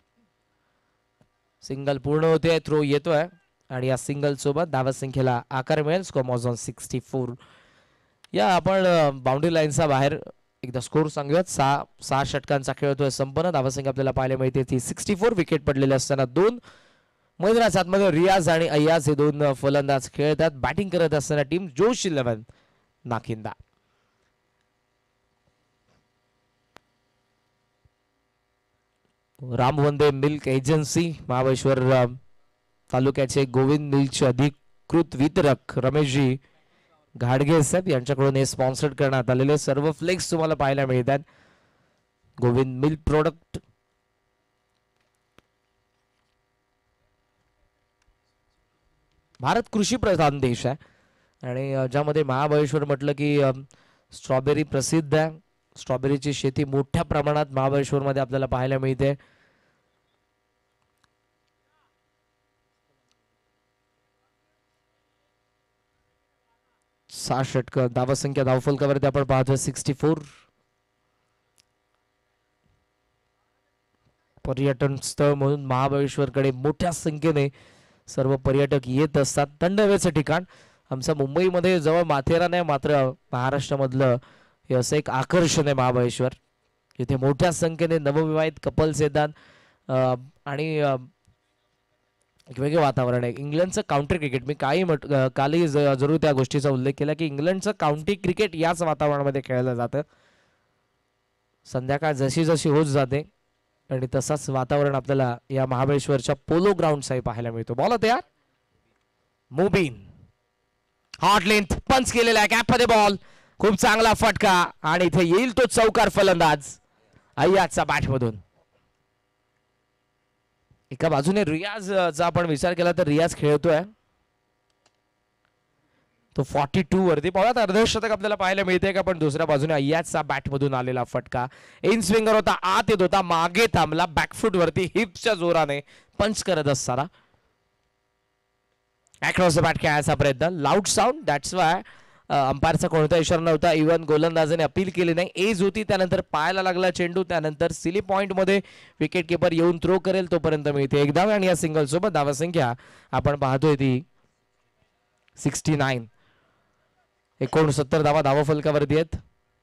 सिंगल पूर्ण होते, थ्रो येतोय आणि या सिंगल सोबत धावसंख्येला आकार मिळेल. Score sixty four. या आपण बाउंड्री लाईनचा बाहेर एकदा स्कोर सांगूयात. सहा सहा षटकांचा खेळ होतोय संपन्न. धावसंख्या आपल्याला पाहायला मिळते ती सिक्स्टी फोर. विकेट पडलेले असताना दोन मैदानाच्या आतमध्ये रियाज आणि अय्याज हे दोन फलंदाज खेळतात. बॅटिंग करत असताना टीम जोश इलेव्हन नाकिंदा. रामवंदे मिल्क एजन्सी महाबळेश्वर तालुक्याचे गोविंद मिल्कचे अधिकृत वितरक रमेशजी घाडगे साहेब यांच्याकडून हे स्पॉन्सर्ड करण्यात आलेले सर्व फ्लेक्स तुम्हाला पाहायला मिळतात. Govind milk product. भारत कृषी प्रधान देश आहे आणि ज्यामध्ये महाबळेश्वर म्हटलं की स्ट्रॉबेरी प्रसिद्ध आहे. स्ट्रॉबेरीची शेती मोठ्या प्रमाणात महाबळेश्वर मध्ये आपल्याला पाहायला मिळते. सहा षटक. धावसंख्या धावफलकावरती आपण पाहतोय सिक्स्टी फोर. पर्यटन स्थळ म्हणून महाबळेश्वरकडे मोठ्या संख्येने सर्व पर्यटक येत असतात. थंड हवेचं ठिकाण. आमचं मुंबईमध्ये जवळ माथेरान आहे, मात्र महाराष्ट्रामधलं हे असं एक आकर्षण आहे महाबळेश्वर. इथे मोठ्या संख्येने नवविवाहित कपल्स येतात आणि एक वेगळे वातावरण आहे. इंग्लंडचं काउंटी क्रिकेट मी काही म्हट कालही जरूर त्या गोष्टीचा उल्लेख केला की इंग्लंडचं काउंटी क्रिकेट याच वातावरणामध्ये खेळलं जातं. संध्याकाळ जशी जशी होत जाते आणि तसाच वातावरण आपल्याला या महाबळेश्वरच्या पोलो ग्राउंड साही पाहायला मिळतो. बॉल तयार. मुबीन हॉट लेंथ पंच केलेला आहे गॅप मध्ये बॉल. खूप चांगला फटका आणि इथे येईल तो चौकार फलंदाज अय्याजचा बॅट मधून. एका बाजूने रियाजचा आपण विचार केला तर रियाज खेळतोय तो फॉर्टी टू वरती. पाहूयात अर्धशतक आपल्याला पाहायला मिळते का, पण दुसऱ्या बाजूने अय्याजचा बॅट मधून आलेला फटका इन स्विंगर होता, आत येत होता, मागे थांबला बॅकफुट वरती हिप्सच्या जोराने पंच करत असताना अक्रॉस द बॅट खेळायचा प्रयत्न. लाऊड साऊंड, दॅट्स वाय अंपायरचा कोणता इशारा नव्हता. इव्हन गोलंदाजाने अपील केली नाही. एज होती, त्यानंतर पायाला लागला चेंडू, त्यानंतर सिली पॉइंट मध्ये विकेट किपर येऊन थ्रो करेल तोपर्यंत मिळते एक धाव आणि या सिंगल सोबत धावसंख्या आपण पाहतोय ती सिक्स्टी नाईन. एकोणसत्तर धावा धावा फलकावरती आहेत.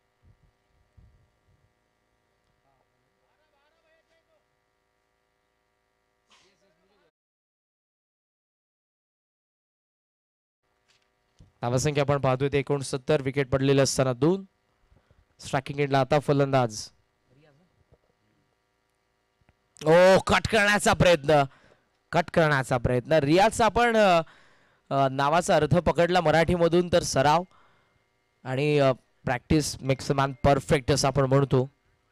धावसंख्या आपण पाहतोय ते एकोणसत्तर. विकेट पडलेले असताना दोन. स्ट्रायकिंग एंडला आता फलंदाज. ओ कट करण्याचा प्रयत्न, कट करण्याचा प्रयत्न. रियाजचा आपण नावाचा अर्थ पकडला मराठीमधून तर सराव आणि practice makes a man perfect असं आपण म्हणतो.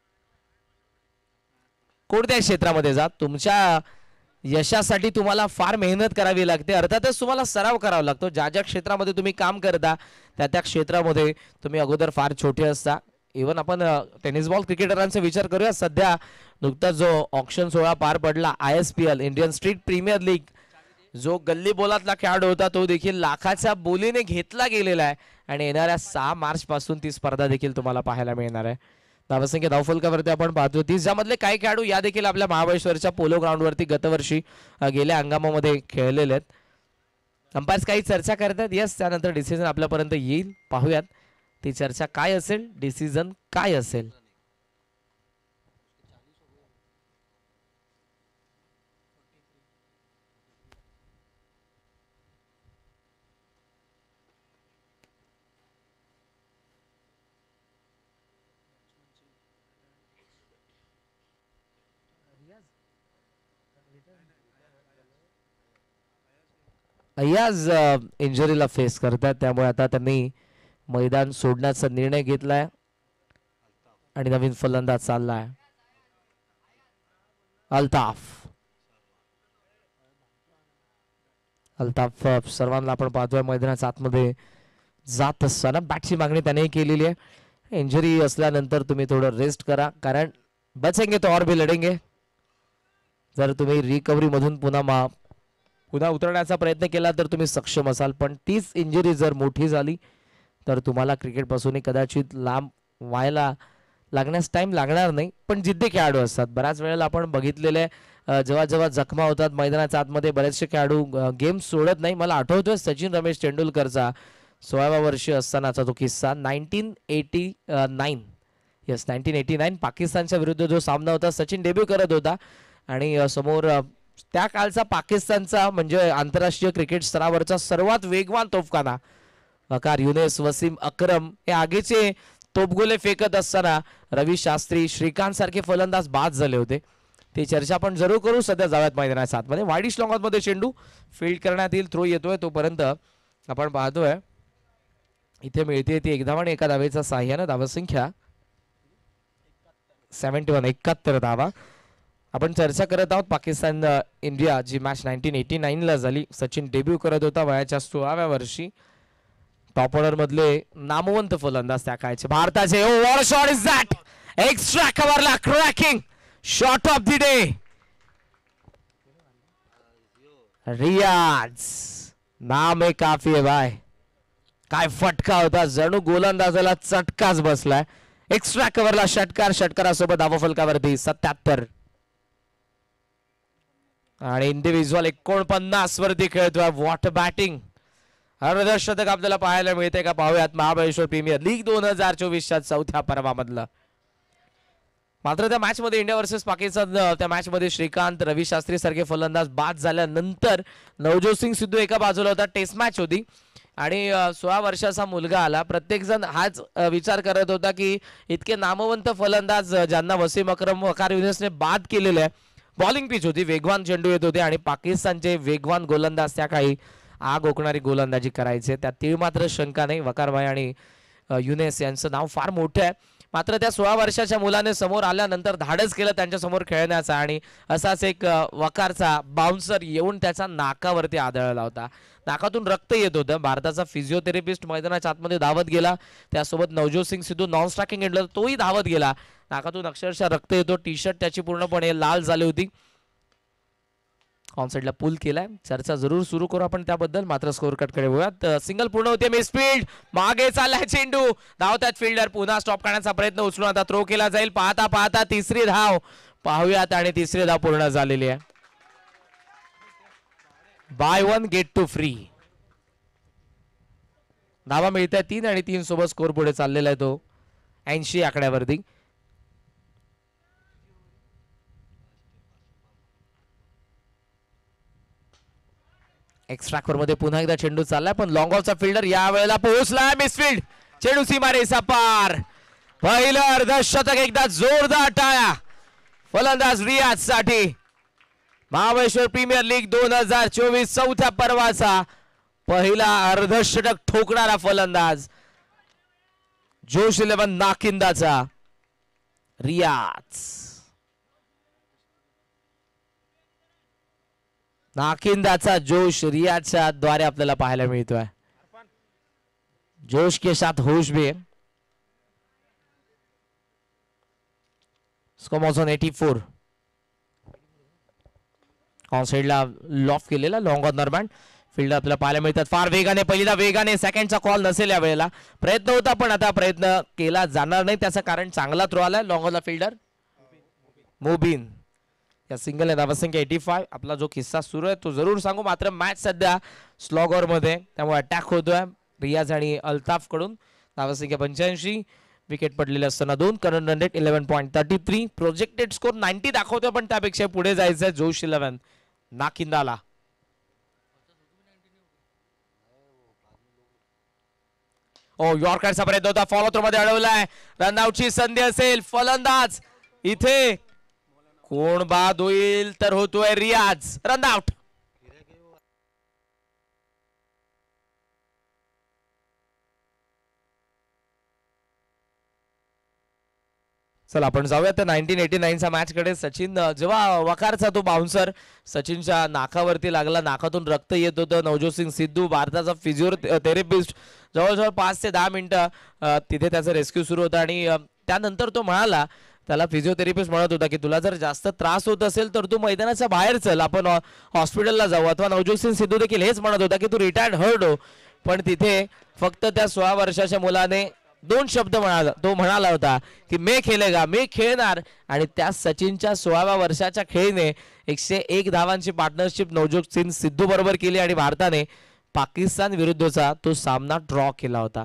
कोणत्याही क्षेत्रामध्ये जा, तुमच्या यशासाठी तुम्हाला फार मेहनत करावी लागते. अर्थातच तुम्हाला सराव करावा लागतो. ज्या ज्या क्षेत्रामध्ये तुम्ही काम करता त्या त्या क्षेत्रामध्ये तुम्ही अगोदर फार छोटे असता. इव्हन आपण टेनिस बॉल क्रिकेटरांचा विचार करूया. सध्या नुकताच जो ऑक्शन सोहळा पार पडला I S P L Indian street premier league, जो गल्ली बोलातला खेळाडू होता तो देखील लाखाच्या बोलीने घेतला गेलेला आहे आणि येणाऱ्या सहा मार्च पासून ती स्पर्धा देखील तुम्हाला पाहायला मिळणार आहे. धावसंख्या धावफलकावरती आपण पाहतो तीस, ज्यामधले काही खेळाडू या देखील आपल्या महाबळेश्वरच्या पोलो ग्राउंडवरती गतवर्षी गेल्या हंगामामध्ये खेळलेले आहेत. अंपायर्स काही चर्चा करतात. यस, त्यानंतर डिसिजन आपल्यापर्यंत येईल. पाहूयात ती चर्चा काय असेल, डिसिजन काय असेल. अय्याज इंजरीला फेस करतात, त्यामुळे आता त्यांनी मैदान सोडण्याचा निर्णय घेतलाय आणि नवीन फलंदाज चाललाय अल्ताफ. अल्ताफ सर्वांना आपण पाहतोय मैदानाच्या आतमध्ये जात असताना. बॅटची मागणी त्याने केलेली आहे. इंजरी असल्यानंतर तुम्ही थोडं रेस्ट करा, कारण बचेंगे तो और भी लढेंगे. जर तुम्ही रिकव्हरी मधून पुन्हा पुन्हा उतरण्याचा प्रयत्न केला तर तुम्ही सक्षम असाल, पण तीच इंजरी जर मोठी झाली तर तुम्हाला क्रिकेटपासून कदाचित लांब व्हायला लागण्यास टाइम लागणार नाही. पण जिद्दी खेळाडू असतात. बऱ्याच वेळेला आपण बघितलेले जेव्हा जेव्हा जखमा होतात मैदानाच्या आतमध्ये बरेचसे खेळाडू गेम सोडत नाही. मला आठवतोय सचिन रमेश तेंडुलकरचा सोळाव्या वर्षी असतानाचा तो किस्सा. Nineteen eighty nine yes nineteen eighty nine पाकिस्तानच्या विरुद्ध जो सामना होता, सचिन डेब्यू करत होता आणि समोर त्या काळचा पाकिस्तानचा म्हणजे आंतरराष्ट्रीय क्रिकेट स्तरावरचा सर्वात वेगवान तोफखाना वकार युनेस, वसीम अक्रम हे आगीचे तोफगोले फेकत असताना रवी शास्त्री, श्रीकांत सारखे फलंदाज बाद झाले होते. ती चर्चा आपण जरूर करू. सध्या जाऊयात मैदानाच्या आतमध्ये. वाईडिश लॉंग मध्ये चेंडू फील्ड करण्यात येईल. थ्रो येतोय तोपर्यंत आपण पाहतोय इथे मिळते ती एक धाव आणि एका धावेचा साह्यानं धावसंख्या सेव्हन्टी वन एकाहत्तर धावा. आपण चर्चा करत आहोत पाकिस्तान इंडिया जी मॅच नाईन्टीन एटी नाईन ला झाली. सचिन डेब्यू करत होता वयाच्या सोळाव्या वर्षी. टॉप ऑर्डर मधले नामवंत फलंदाज त्या काळचे भारताचे. Oh what a shot is that, extra कव्हरला cracking shot of the day. Riyaz नाम है काफी है भाई. काय फटका होता, जणू गोलंदाजाला चटकाच बसलाय. एक्स्ट्रा कव्हरला षटकार, षटकारासोबत धावा फलकावरती सत्याहत्तर आणि इंडिव्हिज्युअल एकोणपन्नास वरती खेळतोय. What batting. अर्धशतक आपल्याला पाहायला मिळते का, पाहूयात महाबळेश्वर प्रीमियर लीग दोन हजार चोवीसच्या चौथ्या पर्वामधलं. मात्र त्या मॅच मध्ये इंडिया वर्सेस पाकिस्तान, त्या मॅच मध्ये श्रीकांत, रवी शास्त्री सारखे फलंदाज बाद झाल्यानंतर नवजोत सिंग सिद्धू एका बाजूला होता. टेस्ट मॅच होती आणि सोळा वर्षाचा मुलगा आला. प्रत्येक जण हाच विचार करत होता की इतके नामवंत फलंदाज ज्यांना वसीम अक्रम, वकार युनिसने बाद केलेले आहे. बॉलिंग पिच होती, वेगवान चेंडू येत होते आणि पाकिस्तानचे वेगवान गोलंदाज त्या काही आग ओकणारी गोलंदाजी करायचे, त्यात तीळ मात्र शंका नाही. वकारभाई आणि अ, युनेस यांचं नाव फार मोठं आहे. मात्र त्या सोळा वर्षाच्या मुलाने समोर आल्यानंतर धाडस केलं त्यांच्यासमोर खेळण्याचा आणि असाच एक अ, वकारचा बाउन्सर येऊन त्याचा नाकावरती आदळला होता. नाकातून रक्त येत होतं. भारताचा फिजिओथेरपिस्ट मैदानाच्या आतमध्ये धावत गेला. त्यासोबत नवज्योत सिंग सिद्धू नॉन स्ट्रायकिंग एंडला तोही धावत गेला. नाकातून अक्षरशः रक्त येतो. टी शर्ट त्याची पूर्णपणे लाल झाली होती. ऑन साईडला पुल केलाय. चर्चा जरूर सुरू करू आपण त्याबद्दल. मात्र स्कोर कटकडे वळूयात. सिंगल पूर्ण होते. मिस फील्ड, मागे चाललाय चेंडू. धावतात फिल्डर. पुन्हा स्टॉप करण्याचा प्रयत्न, उचलून आता थ्रो केला जाईल. पाहता पाहता तिसरी धाव पाहूयात आणि तिसरी धाव पूर्ण झालेली आहे. Buy one get two free. धावा मिळत आहे तीन आणि तीन सोबत स्कोर पुढे चाललेला आहे तो ऐंशी आकड्यावरती. एक्स्ट्रा मध्ये पुन्हा एकदा चेंडू चाललाय, पण लॉंग ऑफचा फिल्डर या वेळेला पोहोचला. मिसफील्ड, चेंडू सीमारेषा पार. पहिलं अर्धशतक एकदा जोरदार टाळ्या फलंदाज रियाज साठी. महाबळेश्वर प्रीमियर लीग दोन हजार चोवीस चौथ्या पर्वाचा पहिला अर्धशतक ठोकणारा फलंदाज जोश इलेव्हन नाकिंदाचा रियाज. नाकिंदाचा जोश रियाजच्या द्वारे आपल्याला पाहायला मिळतोय. जोश के साथ होश भी है. Score on eighty four. On साइडला लॉफ केलेला लॉंग ऑन दरम्यान फिल्डर आपल्याला पाहायला मिळतात. फार वेगाने, पहिला वेगाने, सेकंडचा कॉल नसेल या वेळेला. प्रयत्न होता पण आता प्रयत्न केला जाणार नाही. त्याचं कारण चांगला थ्रो आलाय. लॉंग ऑनला फिल्डर मोबिन. या सिंगल धावसंख्या एटी फाय. आपला जो किस्सा सुरू आहे तो जरूर सांगू. मात्र मॅच सध्या स्लॉगर मध्ये, त्यामुळे अटॅक होतोय रियाज आणि अल्ताफ कडून. धावसंख्या पंच्याऐंशी. विकेट पडलेले असताना दोन. Current run rate eleven point thirty three. Projected score ninety दाखवतोय, पण त्यापेक्षा पुढे जायचंय जोश इलेव्हन नाकिंदाला. ओ यॉर्करचा प्रयत्न होता, फॉलो थ्रो मध्ये अडवलाय. रनआउटची संधी असेल. फलंदाज इथे कोण बाद होईल तर होतोय रियाज. रनआउट. चला आपण जाऊया तर नाईन्टीन एटी नाईनचा मॅच कडे. सचिन जेव्हा वकारचा तो बाउन्सर सचिनच्या नाकावरती लागला, नाकातून रक्त येत होतं. नवज्योत सिंग सिद्धू भारताचा फिजिओथेरपिस्ट जवळजवळ पाच ते दहा मिनिटं तिथे त्याचा रेस्क्यू सुरू होता आणि त्यानंतर तो म्हणाला, त्याला फिजिओथेरपिस्ट म्हणत होता की तुला जर जास्त त्रास होत असेल तर तू मैदानाच्या बाहेर चल, आपण हॉस्पिटलला जाऊ. अथवा नवज्योत सिंग सिद्धू देखील हेच म्हणत होता की तू रिटायर्ड हर्ड हो. पण तिथे फक्त त्या सोळा वर्षाच्या मुलाने दोन शब्द म्हणाला. तो म्हणाला होता की मे खेळेगा, मी खेळणार. आणि त्या सचिनच्या सोळाव्या वर्षाच्या खेळीने एकशे एक धावांची पार्टनरशिप नवज्योत सिंग सिद्धू बरोबर केली आणि भारताने पाकिस्तान विरुद्धचा तो सामना ड्रॉ केला होता.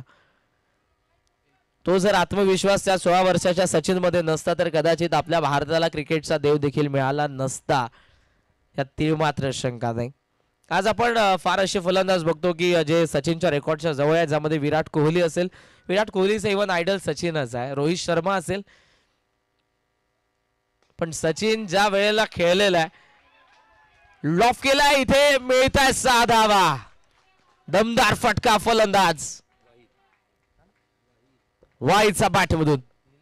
तो जर आत्मविश्वास त्या सोळा वर्षाच्या सचिन मध्ये नसता तर कदाचित आपल्या भारताला क्रिकेटचा देव देखील मिळाला नसता, यात तीळ मात्र शंका नाही. आज आपण फार असे फलंदाज बघतो की जे सचिनच्या रेकॉर्डच्या जवळ आहे, ज्यामध्ये विराट कोहली असेल. विराट कोहलीचा इव्हन आयडल सचिनच आहे. रोहित शर्मा असेल. पण सचिन ज्या वेळेला खेळलेला आहे, लॉफ केला, इथे मिळताय सहा धावा. दमदार फटका फलंदाज वाईचा बॅटमधून.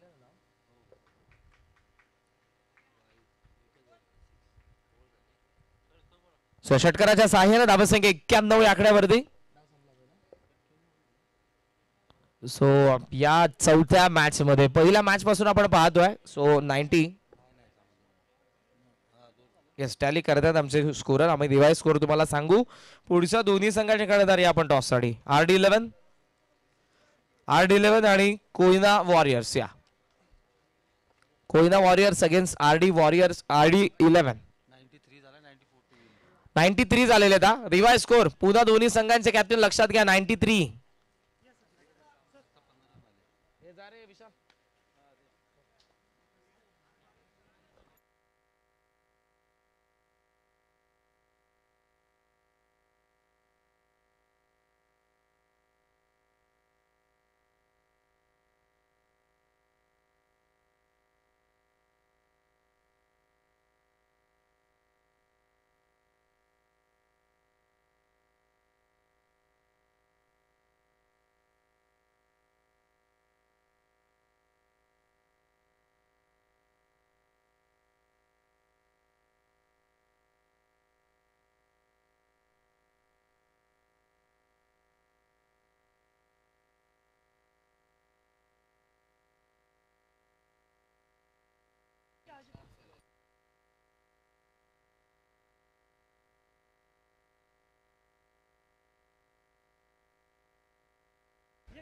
सो षटकाराच्या सहाय्याने धावसंख्या एक्क्याण्णव या आकड्यावरती. सो या चौथ्या मॅच मध्ये पहिल्या मॅच पासून आपण पाहतोय. सो नाईन्टी येस टॅली करतात आमचे स्कोरर. आम्ही दिवाळी स्कोर तुम्हाला सांगू. पुढच्या दोन्ही संघाचे कर्णधार आपण टॉस साठी R D eleven R D eleven आणि कोयना वॉरियर्स. या Koyna warriors against R D warriors. R D eleven ninety three झालेले आहेत. रिवाइज स्कोर पुन्हा दोन्ही संघांचे कॅप्टन लक्षात घ्या. Ninety three.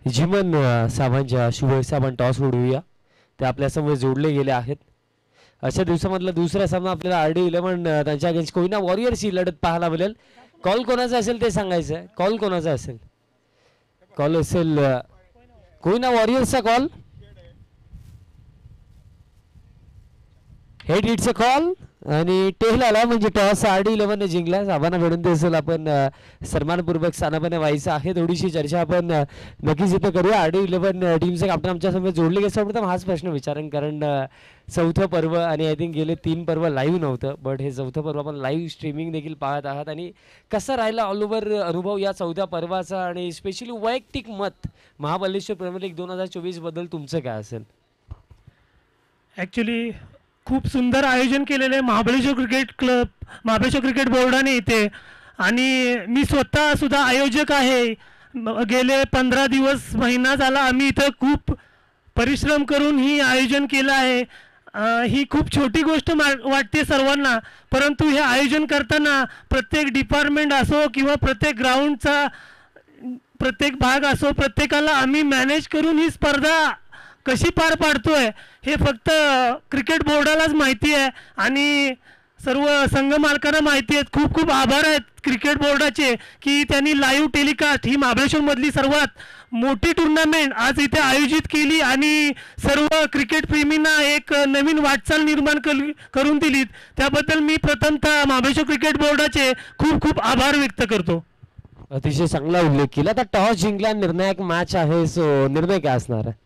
जिमन अ, साहेबांच्या शुभ साहेबां टॉस उडवूया. ते आपल्यासमोर जोडले गेले आहेत. अशा दिवसामधला दुसरा सामना आपल्याला आर डी इलेव्हन त्यांच्या अगेन्स्ट कोयना वॉरियर्सची लढत पाहायला मिळेल. कॉल कोणाचा असेल ते सांगायचं आहे. कॉल कोणाचा असेल? कॉल असेल अ, कोयना वॉरियर्सचा कॉल. हेड हिटचा कॉल आणि टेल आला म्हणजे टॉस आर डी इलेव्हनने जिंकला. आव्हाना मिळून असेल आपण अ, सन्मानपूर्वक स्थानापन्न व्हायचं आहे. थोडीशी चर्चा आपण अ, नक्कीच इथं करूया. आर डी इलेव्हन टीमचे कॅप्टन आमच्या समोर जोडले गेले. सर्वप्रथम हाच प्रश्न विचारेन कारण अ, चौथं पर्व आणि आय थिंक गेले तीन पर्व लाईव्ह नव्हतं बट हे चौथं पर्व आपण लाईव्ह स्ट्रीमिंग देखील पाहत आहात आणि कसा राहिला ऑल ओव्हर अनुभव या चौथ्या पर्वाचा आणि स्पेशली वैयक्तिक मत महाबळेश्वर प्रीमियर लीग दोन हजार चोवीस बद्दल तुमचं काय असेल? ॲक्च्युली खूप सुंदर आयोजन केलेलं आहे Mahabaleshwar cricket club Mahabaleshwar cricket बोर्डाने इथे आणि मी स्वतः सुद्धा आयोजक आहे. म- गेले पंधरा दिवस महिना झाला आम्ही इथं खूप परिश्रम करून ही आयोजन केलं आहे. अ, ही खूप छोटी गोष्ट मा वाटते सर्वांना परंतु हे आयोजन करताना प्रत्येक डिपार्टमेंट असो किंवा प्रत्येक ग्राउंडचा प्रत्येक भाग असो प्रत्येकाला आम्ही मॅनेज करून ही स्पर्धा कशी पार पाडतोय हे फक्त क्रिकेट बोर्डालाच माहिती आहे आणि सर्व संघ मालकांना माहिती आहेत. खूप खूप आभार आहेत क्रिकेट बोर्डाचे की त्यांनी लाईव्ह टेलिकास्ट ही महाबळेश्वरमधली सर्वात मोठी टुर्नामेंट आज इथे आयोजित केली आणि सर्व क्रिकेट प्रेमींना एक नवीन वाटचाल निर्माण कल- करून दिलीत. त्याबद्दल मी प्रथमतः महाबळेश्वर क्रिकेट बोर्डाचे खूप खूप आभार व्यक्त करतो. अतिशय चांगला उल्लेख केला. आता टॉस जिंकल्या निर्णायक मॅच आहे सो निर्णय काय असणार आहे?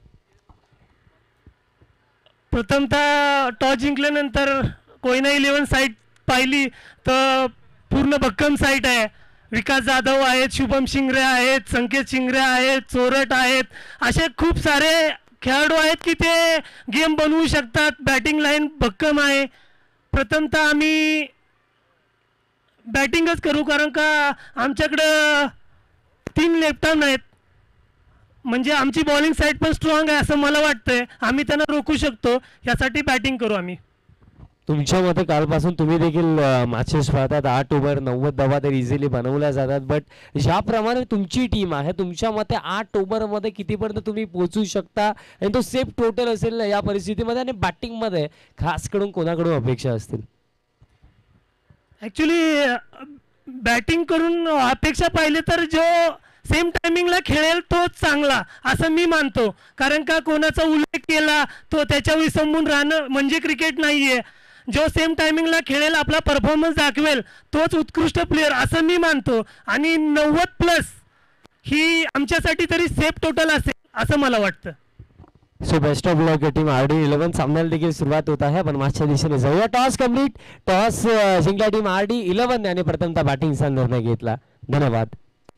प्रथमतः टॉस जिंकल्यानंतर कोयना इलेव्हन साईट पाहिली तर पूर्ण भक्कम साईट आहे. विकास जाधव आहेत, शुभम शिंगरे आहेत, संकेत शिंगरे आहेत, चोरट आहेत, असे खूप सारे खेळाडू आहेत की ते गेम बनवू शकतात. बॅटिंग लाईन भक्कम आहे. प्रथमतः आम्ही बॅटिंगच करू कारण का आमच्याकडं तीन लेफ्ट आर्म आहेत म्हणजे आमची बॉलिंग साईड पण स्ट्रॉंग आहे असं मला वाटतंय. आम्ही त्यांना रोखू शकतो यासाठी बॅटिंग करू आम्ही. तुमच्या मते कालपासून तुम्ही देखील मॅचेस पाहतात. आठ ओव्हर नव्वद धावा तर इझिली बनवल्या जातात बट ज्याप्रमाणे तुमची टीम आहे तुमच्या मते आठ ओव्हरमध्ये कितीपर्यंत तुम्ही पोहोचू शकता आणि तो सेफ टोटल असेल या परिस्थितीमध्ये आणि बॅटिंगमध्ये खास करून कोणाकडून अपेक्षा असतील? ॲक्च्युली बॅटिंग करून अपेक्षा पाहिले तर जो सेम टायमिंगला खेळेल तोच चांगला असं मी मानतो. कारण का कोणाचा उल्लेख केला तो त्याच्या विसंबून राहणं म्हणजे क्रिकेट नाही आहे. जो सेम टायमिंगला खेळेल आपला परफॉर्मन्स दाखवेल तोच उत्कृष्ट प्लेअर असं मी मानतो आणि नव्वद प्लस ही आमच्यासाठी तरी सेफ टोटल असेल असं मला वाटतं. So best of luck team R D eleven सामन्याला देखील सुरुवात होत आहे पण मागच्या दिशेने जाऊया. Toss complete. टॉस जिंकला टीम आर डी इलेव्हन आणि प्रथमतः बॅटिंगचा निर्णय घेतला. धन्यवाद.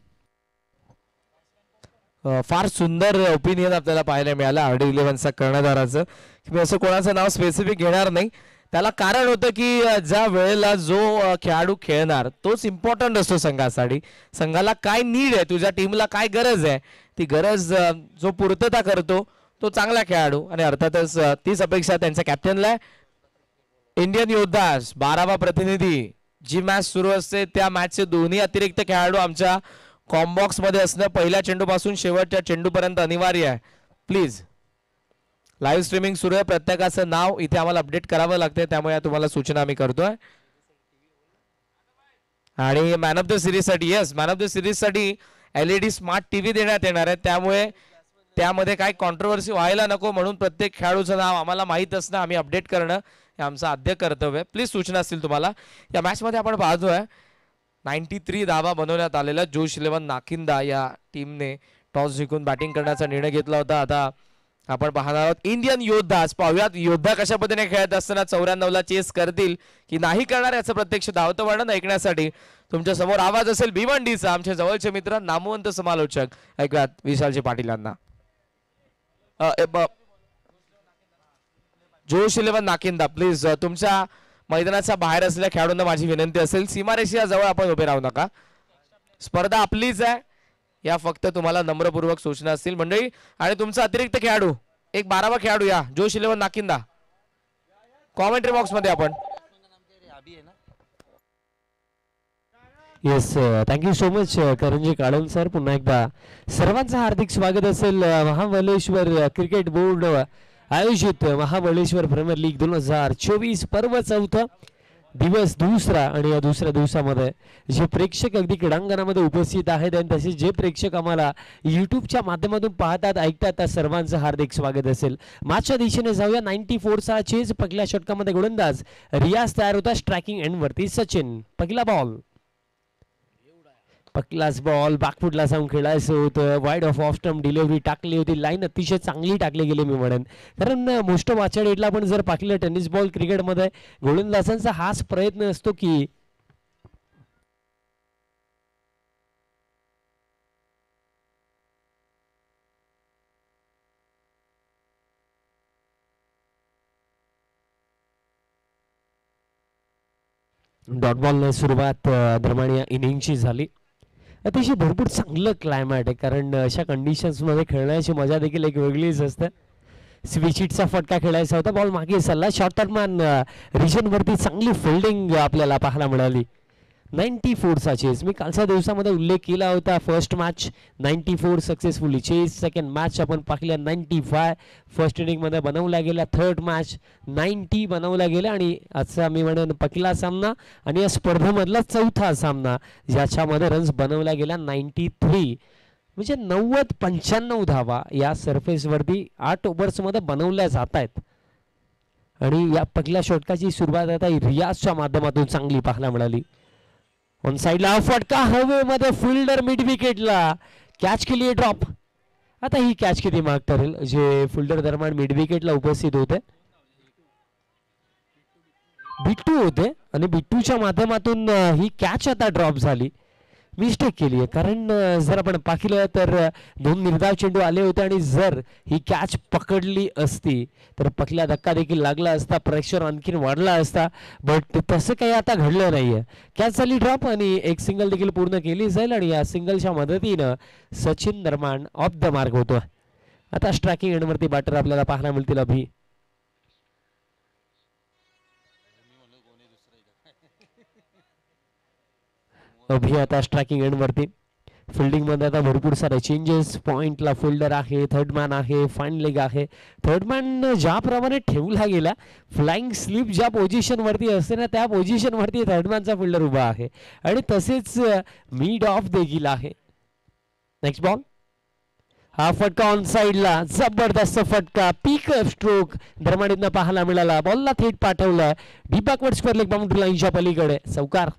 अ, फार सुंदर ओपिनियन आपल्याला पाहायला मिळालं आर डी इलेव्हनचा कर्णधाराचं. मी असं कोणाचं नाव स्पेसिफिक घेणार नाही. त्याला कारण होतं की अ, ज्या वेळेला जो अ, खेळाडू खेळणार तोच इम्पॉर्टंट असतो संघासाठी. संघाला काय नीड आहे, तुझ्या टीमला काय गरज आहे, ती गरज अ, जो पूर्तता करतो तो चांगला खेळाडू आणि अर्थातच अ, तीच अपेक्षा त्यांच्या कॅप्टनला आहे. इंडियन योद्धास बारावा प्रतिनिधी जी मॅच सुरू असते त्या मॅचचे दोन्ही अतिरिक्त खेळाडू आमच्या कॉम्बॉक्स मध्ये असणं पहिल्या चेंडूपासून शेवटच्या चेंडूपर्यंत अनिवार्य आहे. प्लीज लाईव्ह स्ट्रीमिंग सुरू आहे. प्रत्येकाचं नाव इथे आम्हाला अपडेट करावं लागते त्यामुळे तुम्हाला सूचना आम्ही करतोय. आणि मॅन ऑफ द सिरीज साठी yes man of the series साठी एलईडी स्मार्ट टीव्ही देण्यात येणार आहे त्यामुळे त्यामध्ये काही कॉन्ट्रोवर्सी व्हायला नको म्हणून प्रत्येक खेळाडूचं नाव आम्हाला माहीत असणं आम्ही अपडेट करणं हे आमचं आद्य कर्तव्य आहे. प्लीज सूचना असतील तुम्हाला. या मॅचमध्ये आपण पाहतोय नाईन्टी थ्री धावा बनवण्यात आलेल्या जोश इलेव्हन नाकिंदा या टीमने टॉस जिंकून बॅटिंग करण्याचा निर्णय घेतला होता. आता आपण पाहणार आहोत इंडियन योद्धा. आज पाहूयात योद्धा कशा पद्धतीने खेळत असताना चौऱ्याण्णव ला चेस करतील की नाही करणार याचं प्रत्यक्ष धावतं वर्णन ऐकण्यासाठी तुमच्या समोर आवाज असेल भिवंडीचा. आमचे जवळचे मित्र नामवंत समालोचक ऐकूयात विशालजी पाटील यांना. जोश इलेव्हन नाकिंदा प्लीज तुमच्या मैदानाच्या बाहेर असलेल्या खेळाडूंना माझी विनंती असेल सीमारेषेच्या जवळ आपण उभे राहू नका. स्पर्धा आपलीच आहे या फक्त तुम्हाला नम्रपूर्वक सूचना असतील मंडळी. आणि तुमचा अतिरिक्त खेळाडू एक बारावा खेळाडू या जोश इलेव्हन नाकिंदा कॉमेंट्री बॉक्स मध्ये आपण येस, थँक्यू सो मच करंजी काळन सर. पुन्हा एकदा सर्वांचं हार्दिक स्वागत असेल अ, महाबळेश्वर अ, क्रिकेट बोर्ड अ, आयोजित महाबळेश्वर प्रीमियर लीग दोन हजार चोवीस पर्व चौथा दिवस दुसरा. आणि या दुसऱ्या दिवसामध्ये जे प्रेक्षक अगदी क्रीडांगणामध्ये उपस्थित आहेत आणि तसेच जे प्रेक्षक आम्हाला यूट्यूबच्या माध्यमातून पाहतात ऐकतात त्या सर्वांचं हार्दिक स्वागत असेल. मागच्या दिशेने जाऊया. नाईन्टी फोरचा चेज. पहिल्या षटकामध्ये गोलंदाज रियाज तयार होता. स्ट्रायकिंग एंडवरती सचिन. पहिला बॉल. पहिलाच बॉल बॅकफुटला जाऊन खेळायचं होतं. Wide of off stump delivery टाकली होती. लाईन अतिशय चांगली टाकली गेली मी म्हणेन. कारण मोस्ट वाचड एटला पण जर पाहिलं टेनिस बॉल क्रिकेटमध्ये गोलंदाजांचा हाच प्रयत्न असतो की डॉट बॉलने सुरुवात अ, दरम्यान या इनिंगची झाली. अतिशय भरपूर चांगलं क्लायमॅट आहे कारण अशा कंडिशन्समध्ये खेळण्याची मजा देखील एक वेगळीच असते. स्विचिटचा फटका खेळायचा होता. बॉल मागे सरला. शॉर्ट टर्मॅन रिजनवरती चांगली फिल्डिंग आपल्याला पाहायला मिळाली. नाईन्टी फोरचा चेस. मी कालच्या दिवसामध्ये उल्लेख केला होता. First match ninety four successfully chase. Second match आपण पाहिल्या नाईन्टी फाय फर्स्ट इनिंगमध्ये बनवल्या गेल्या. थर्ड मॅच नाईन्टी बनवल्या गेल्या. आणि आजचा मी म्हणेन पहिला सामना आणि या स्पर्धेमधला चौथा सामना ज्याच्यामध्ये रन्स बनवल्या गेल्या नाईन्टी थ्री. म्हणजे नव्वद पंच्याण्णव धावा या सरफेसवरती आठ ओव्हर्समध्ये बनवल्या जात आहेत. आणि या पहिल्या षटकाची सुरुवात आता रियाजच्या माध्यमातून चांगली पाहायला मिळाली. ऑन साइडला फटका हवेमध्ये. फिल्डर मिड विकेटला. कॅच केली ड्रॉप. आता ही कॅच किती मार्क करेल जे फिल्डर दरम्यान मिड विकेटला उपस्थित होते. बिट्टू होते आणि बिट्टूच्या माध्यमातून अ, ही कॅच आता ड्रॉप झाली. मिस्टेक केली आहे कारण अ, जर आपण पाहिलं तर अ, दोन निर्धाव चेंडू आले होते आणि जर ही कॅच पकडली असती तर पहिला धक्का देखील लागला असता. प्रेशर आणखीन वाढला असता. बट तसं काही आता घडलं नाहीये. कॅच झाली ड्रॉप आणि एक सिंगल देखील पूर्ण केली जाईल आणि या सिंगलच्या मदतीनं सचिन दरम्यान ऑफ द मार्क होतो. आता स्ट्रायकिंग एंडवरती बॅटर आपल्याला पाहायला मिळतील. अभि अभि आता स्ट्रायकिंग एंडवरती. फिल्डिंगमध्ये आता भरपूर सारे चेंजेस. पॉइंटला फिल्डर आहे. थर्ड मॅन आहे. फाईन लेग आहे. थर्ड मॅन ज्याप्रमाणे ठेवला गेला फ्लाइंग स्लिप ज्या पोझिशनवरती असते ना त्या पोझिशनवरती थर्ड मॅनचा फिल्डर उभा आहे आणि तसेच मिड ऑफ देखील आहे. Next ball. हा फटका ऑन साइडला. जबरदस्त फटका. पिकअप स्ट्रोक दरम्यान पाहायला मिळाला. बॉलला थेट पाठवला. Deep backward square leg boundary लाईनच्या पलीकडे. चौकार.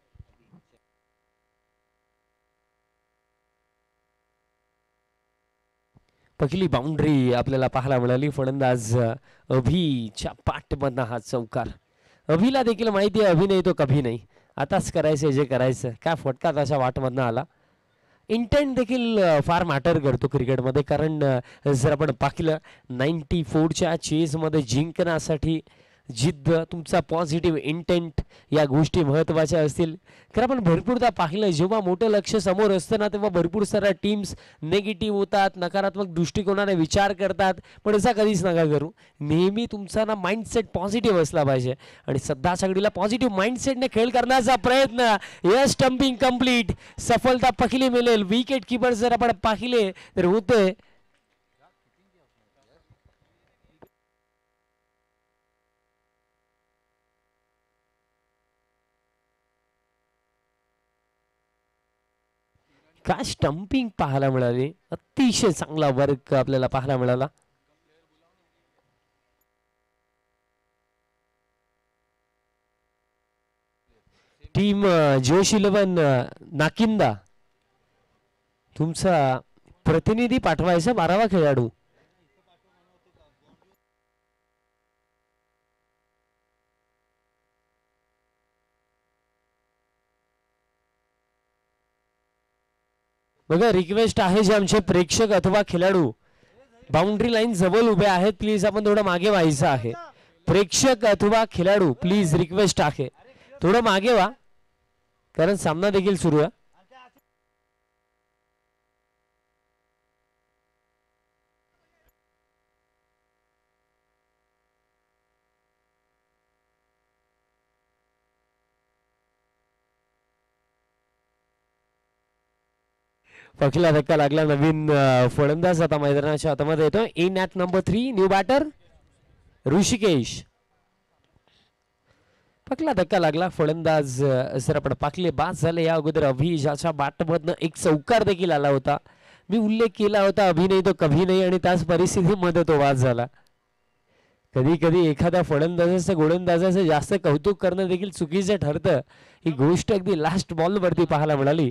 पहिली बाउंड्री आपल्याला पाहायला मिळाली. फलंदाज अभिच्या पाठमधनं हा चौकार. अभिला देखील माहिती आहे अभि नाही तो कभी नाही. आताच करायचं जे करायचं. काय फटका त्याच्या वाटमधनं आला. इंटेंट देखील फार मॅटर करतो क्रिकेटमध्ये कारण जर आपण पाहिलं नाईन्टी फोरच्या चेजमध्ये जिंकण्यासाठी जिद्द तुमचा पॉझिटिव्ह इंटेंट या गोष्टी महत्त्वाच्या असतील. कारण आपण भरपूरदा पाहिलं जेव्हा मोठं लक्ष समोर असतं ना तेव्हा भरपूर साऱ्या टीम्स नेगेटिव्ह होतात. नकारात्मक दृष्टिकोनाने विचार करतात. पण असा कधीच नका करू. नेहमी तुमचा ना माइंडसेट पॉझिटिव्ह असला पाहिजे आणि सध्या सगळीला पॉझिटिव्ह माइंडसेटने खेळ करण्याचा प्रयत्न. Yes stumping complete. सफलता पहिली मिळेल. विकेट किपर जर आपण पाहिले तर होते काय स्टंपिंग पाहायला मिळाली. अतिशय चांगला वर्क आपल्याला पाहायला मिळाला. टीम जोश इलेव्हन नाकिंदा तुमचा प्रतिनिधी पाठवायचा बारावा खेळाडू. बघा रिक्वेस्ट आहे जे आमचे प्रेक्षक अथवा खेळाडू बाउंड्री लाईन जवळ उभे आहेत प्लीज आपण थोडं मागे व्हायचं आहे. प्रेक्षक अथवा खेळाडू प्लीज रिक्वेस्ट आहे थोडं मागे व्हा कारण सामना देखील सुरू आहे. पखीला धक्का लागला. नवीन अ, फलंदाज आता मैदानाच्या हातामध्ये येतो. In at number three new batter Rishikesh. पकला धक्का लागला. फलंदाज अ, सर आपण पाकले बाद झाले. या अगोदर अभि ज्याच्या बॅटमधनं एक चौकार देखील आला होता. मी उल्लेख केला होता अभि नाही तो कभी नाही, आणि त्याच परिस्थितीमध्ये तो बाद झाला. कधी कधी एखाद्या फलंदाजाचं गोलंदाजाचं जास्त कौतुक करणं देखील चुकीचं ठरतं. ही गोष्ट अगदी लास्ट बॉल वरती पाहायला मिळाली.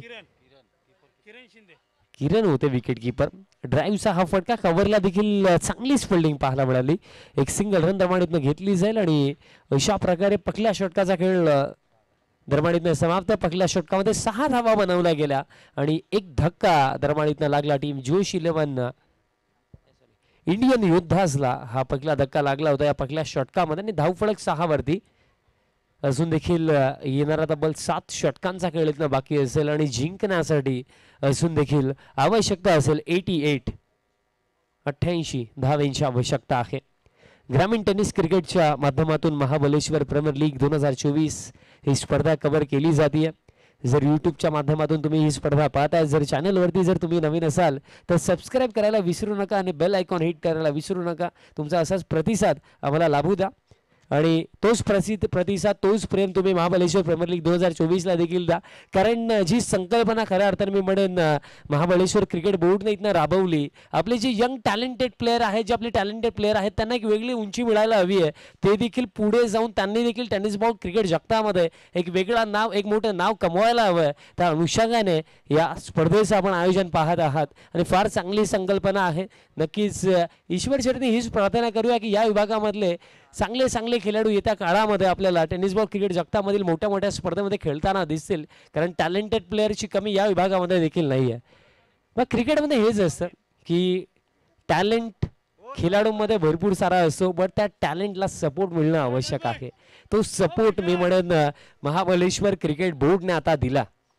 किरण होते विकेट किपर. ड्राईव्हचा हा फटका कव्हरला देखील चांगलीच फिल्डिंग पाहायला मिळाली. एक सिंगल रन दरम्यान घेतली जाईल आणि अशा प्रकारे पहिल्या षटकाचा खेळ दरम्यान समाप्त. पहिल्या षटकामध्ये सहा धावा बनवल्या गेल्या आणि एक धक्का दरम्यान लागला टीम जोश इलेव्हन इंडियन योद्धासला. हा पहिला धक्का लागला होता या पहिल्या षटकामध्ये आणि धावफलक सहा वरती. अजून देखील येणारा तब्बल सात षटकांचा खेळ इथनं बाकी असेल आणि जिंकण्यासाठी अजून देखील आवश्यकता असेल एटी एट अठ्ठ्याऐंशी धावेंची आवश्यकता आहे. ग्रामीण टेनिस क्रिकेटच्या माध्यमातून महाबलेश्वर प्रीमियर लीग दोन हजार चोवीस ही स्पर्धा कव्हर केली जाते. जर यूट्यूबच्या माध्यमातून तुम्ही ही स्पर्धा पाहताय, जर चॅनलवरती जर तुम्ही नवीन असाल तर सबस्क्राईब करायला विसरू नका आणि बेल आयकॉन हिट करायला विसरू नका. तुमचा असाच प्रतिसाद आम्हाला लाभू द्या आणि तोच प्रसिद्ध प्रतिसाद तोच प्रेम तुम्ही महाबलेश्वर प्रीमियर लीग दोन हजार चोवीसला देखील द्या. कारण जी संकल्पना खऱ्या अर्थाने मी म्हणेन महाबलेश्वर क्रिकेट बोर्डने इथनं राबवली, आपले जे यंग टॅलेंटेड प्लेयर आहेत, जे आपले टॅलेंटेड प्लेयर आहेत त्यांना एक वेगळी उंची मिळायला हवी आहे. ते देखील पुढे जाऊन त्यांनी देखील टेनिस बॉल क्रिकेट जगतामध्ये एक वेगळा नाव एक मोठं नाव कमवायला हवं आहे. त्या अनुषंगाने या स्पर्धेचं आपण आयोजन पाहत आहात आणि फार चांगली संकल्पना आहे. नक्कीच ईश्वरचरणी हीच प्रार्थना करूया की या विभागामधले चांगले चांगले खेळाडू येत्या काळामध्ये आपल्याला टेनिस बॉल क्रिकेट जगतामधील मोठ्या मोठ्या स्पर्धेमध्ये खेळताना दिसतील. कारण टॅलेंटेड प्लेअरची कमी या विभागामध्ये देखील नाही आहे. मग क्रिकेटमध्ये हेच असतं की टॅलेंट खेळाडूंमध्ये भरपूर सारा असतो, बट त्या टॅलेंटला सपोर्ट मिळणं आवश्यक आहे. तो सपोर्ट मी म्हणेन महाबलेश्वर क्रिकेट बोर्डने आता दिला.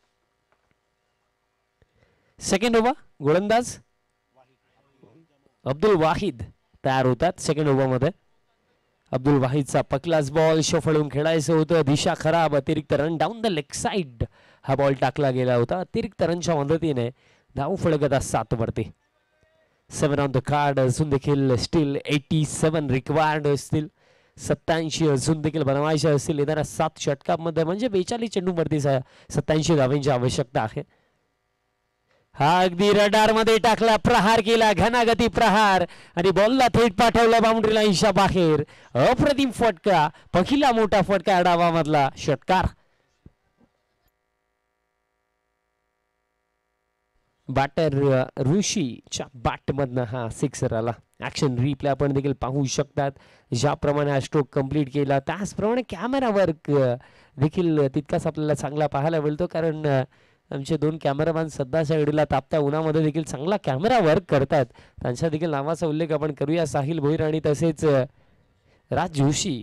सेकंड ओव्हर गोलंदाज अब्दुल वाहिद तयार होतात. सेकंड ओव्हर मध्ये अब्दुल वाहिदचा पकलाच बॉल शफळून खेळायचं होतं. दिशा खराब. अतिरिक्त run down the leg side हा बॉल टाकला गेला होता. अतिरिक्त रनच्या मदतीने धाव फलक सात वरती. Seven on the card. अजून देखील स्टील एटी सेवन रिक्वायर्ड असतील. सत्याऐंशी अजून देखील बनवायचे असतील येणाऱ्या सात षटकामध्ये, म्हणजे बेचाळीस चेंडूवरती सत्याऐंशी धावांची आवश्यकता आहे. हा अगदी रडार मध्ये टाकला. प्रहार केला. घनागती प्रहार आणि बॉलला थेट पाठवला बाउंड्री लाईनच्या बाहेर. अप्रतिम फटका. पहिला मोठा फटका डावामधला षटकार. बॅटर ऋषीच्या बॅटमधनं हा सिक्सर आला. ऍक्शन रिप्ले आपण देखील पाहू शकतात. ज्याप्रमाणे हा स्ट्रोक कंप्लीट केला त्याचप्रमाणे कॅमेरा वर्क देखील तितकाच आपल्याला चांगला पाहायला मिळतो. कारण आमचे दोन कॅमेरामॅन सध्याच्या घडीला तापत्या उन्हामध्ये देखील चांगला कॅमेरा वर्क करतात. त्यांच्या देखील नावाचा उल्लेख आपण करूया. साहिल भोईर आणि तसेच राज जोशी.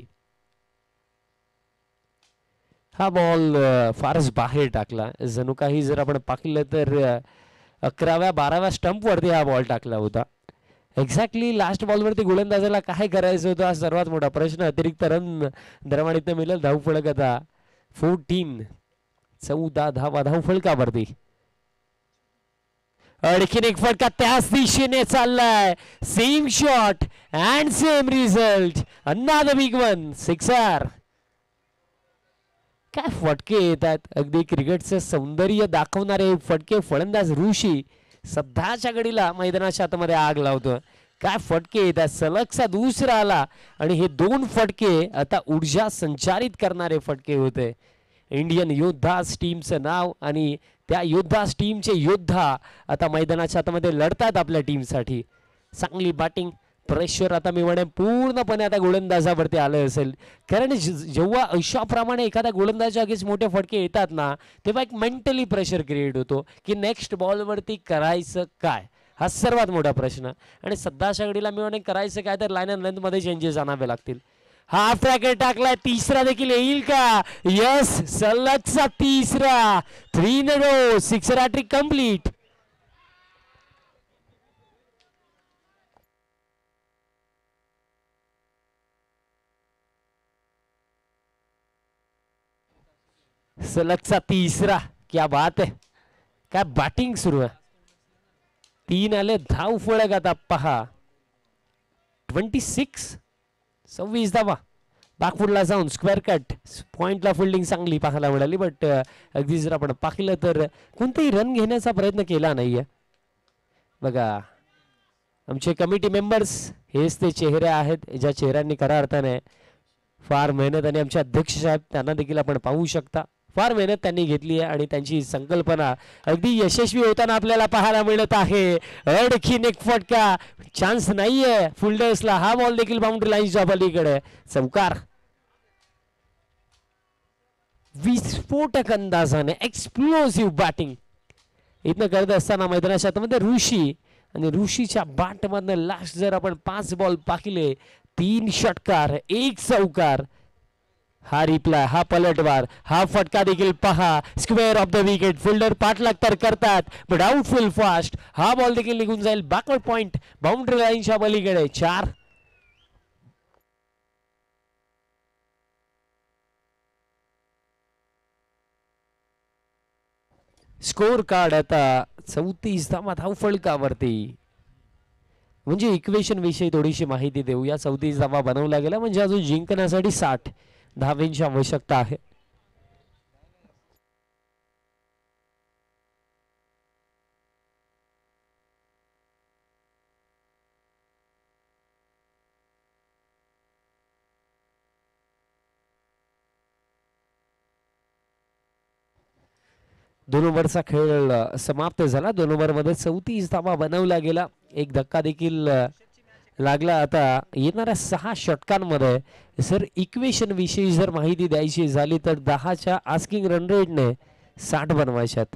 हा बॉल फारच बाहेर टाकला. जणू काही जर आपण पाहिलं तर अकराव्या बाराव्या स्टंप वरती हा बॉल टाकला होता. एक्झॅक्टली लास्ट बॉलवरती गोलंदाजाला काय करायचं होतं हा सर्वात मोठा प्रश्न. अतिरिक्त रन दरम्यान इथं मिळेल. धाव फलक आता फोर्टीन चौदा धावा धाव फलकावरती. आणखीन एक फटका त्याच दिशेने चाललाय. Same shot and same result. Another big one sixer. काय फटके येतात. अगदी क्रिकेटचं सौंदर्य दाखवणारे फटके. फलंदाज ऋषी सध्याच्या घडीला मैदानाच्या आतमध्ये आग लावतो. काय फटके येतात. सलगचा दुसरा आला आणि हे दोन फटके आता ऊर्जा संचारित करणारे फटके होते. इंडियन योद्धास टीमचं नाव आणि त्या योद्धास टीमचे योद्धा आता मैदानाच्या आतमध्ये लढतात आपल्या टीमसाठी. चांगली बॅटिंग. प्रेशर आता मी म्हणेन पूर्णपणे आता गोलंदाजावरती आलं असेल. कारण जेव्हा अशाप्रमाणे एखाद्या गोलंदाजा अगेन्स्ट मोठे फटके येतात ना, तेव्हा एक मेंटली प्रेशर क्रिएट होतो की नेक्स्ट बॉलवरती करायचं काय, हा सर्वात मोठा प्रश्न. आणि सध्याच्या घडीला मी म्हणेन करायचं काय तर लाईन अँड लेंथ मध्ये चेंजेस आणावे लागतील. हाफ रॅकेट टाकलाय. तिसरा देखील येईल का. यस, सलगचा तिसरा. Three in a row. Sixer hattrick complete. सलगचा तिसरा. क्या बात आहे. काय बॅटिंग सुरू आहे. तीन आले धाव फळक आता पहा. ट्वेंटी सिक्स सव्वीस धावा. बॅकफुटला जाऊन स्क्वेअर कट पॉइंटला फिल्डिंग चांगली पाहायला मिळाली. बट अगदी जर आपण पाहिलं तर कोणताही रन घेण्याचा प्रयत्न केला नाहीये. बघा आमचे कमिटी मेंबर्स हेच ते चेहरे आहेत ज्या चेहऱ्यांनी खऱ्या अर्थाने फार मेहनत आणि आमचे अध्यक्ष साहेब त्यांना देखील आपण पाहू शकता. फार मेहनत त्यांनी घेतली आहे आणि त्यांची संकल्पना अगदी यशस्वी होताना आपल्याला पाहायला मिळत आहे. अडखीन एक फटका चान्स नाहीये फुलडर्सला. हा बॉल देखील बाउंड्री लाईनच्या पलीकडे चौकार. विस्फोटक अंदाजाने एक्सप्लोसिव्ह बॅटिंग इथनं करत असताना मैदानाच्या आतमध्ये ऋषी आणि ऋषीच्या बॅट मधनं लास्ट जर आपण पाच बॉल पाहिले तीन षटकार एक चौकार. हा रिप्लाय हा पलटवार हा फटका देखील पहा. Square off the wicket. Fielder पाठलाग तर करतात बट आउटफिल्ड फास्ट. हा बॉल देखील निघून जाईल बॅकवर्ड पॉइंट बाउंड्री लाईनच्या पलीकडे. चार. स्कोर कार्ड आता चौतीस धावा धाव फलकावरती. म्हणजे इक्वेशन विषयी थोडीशी माहिती देऊया. चौतीस धावा बनवल्या गेल्या म्हणजे अजून जिंकण्यासाठी साठ धावेंची आवश्यकता आहे. दोन ओव्हरचा खेळ समाप्त झाला. दोन ओव्हर मध्ये चौतीस धावा बनवला गेला. एक धक्का देखील लागला. आता येणाऱ्या सहा षटकांमध्ये सर इक्वेशन विषयी जर माहिती द्यायची झाली तर दहाच्या आस्किंग रन रेटने साठ बनवायच्यात.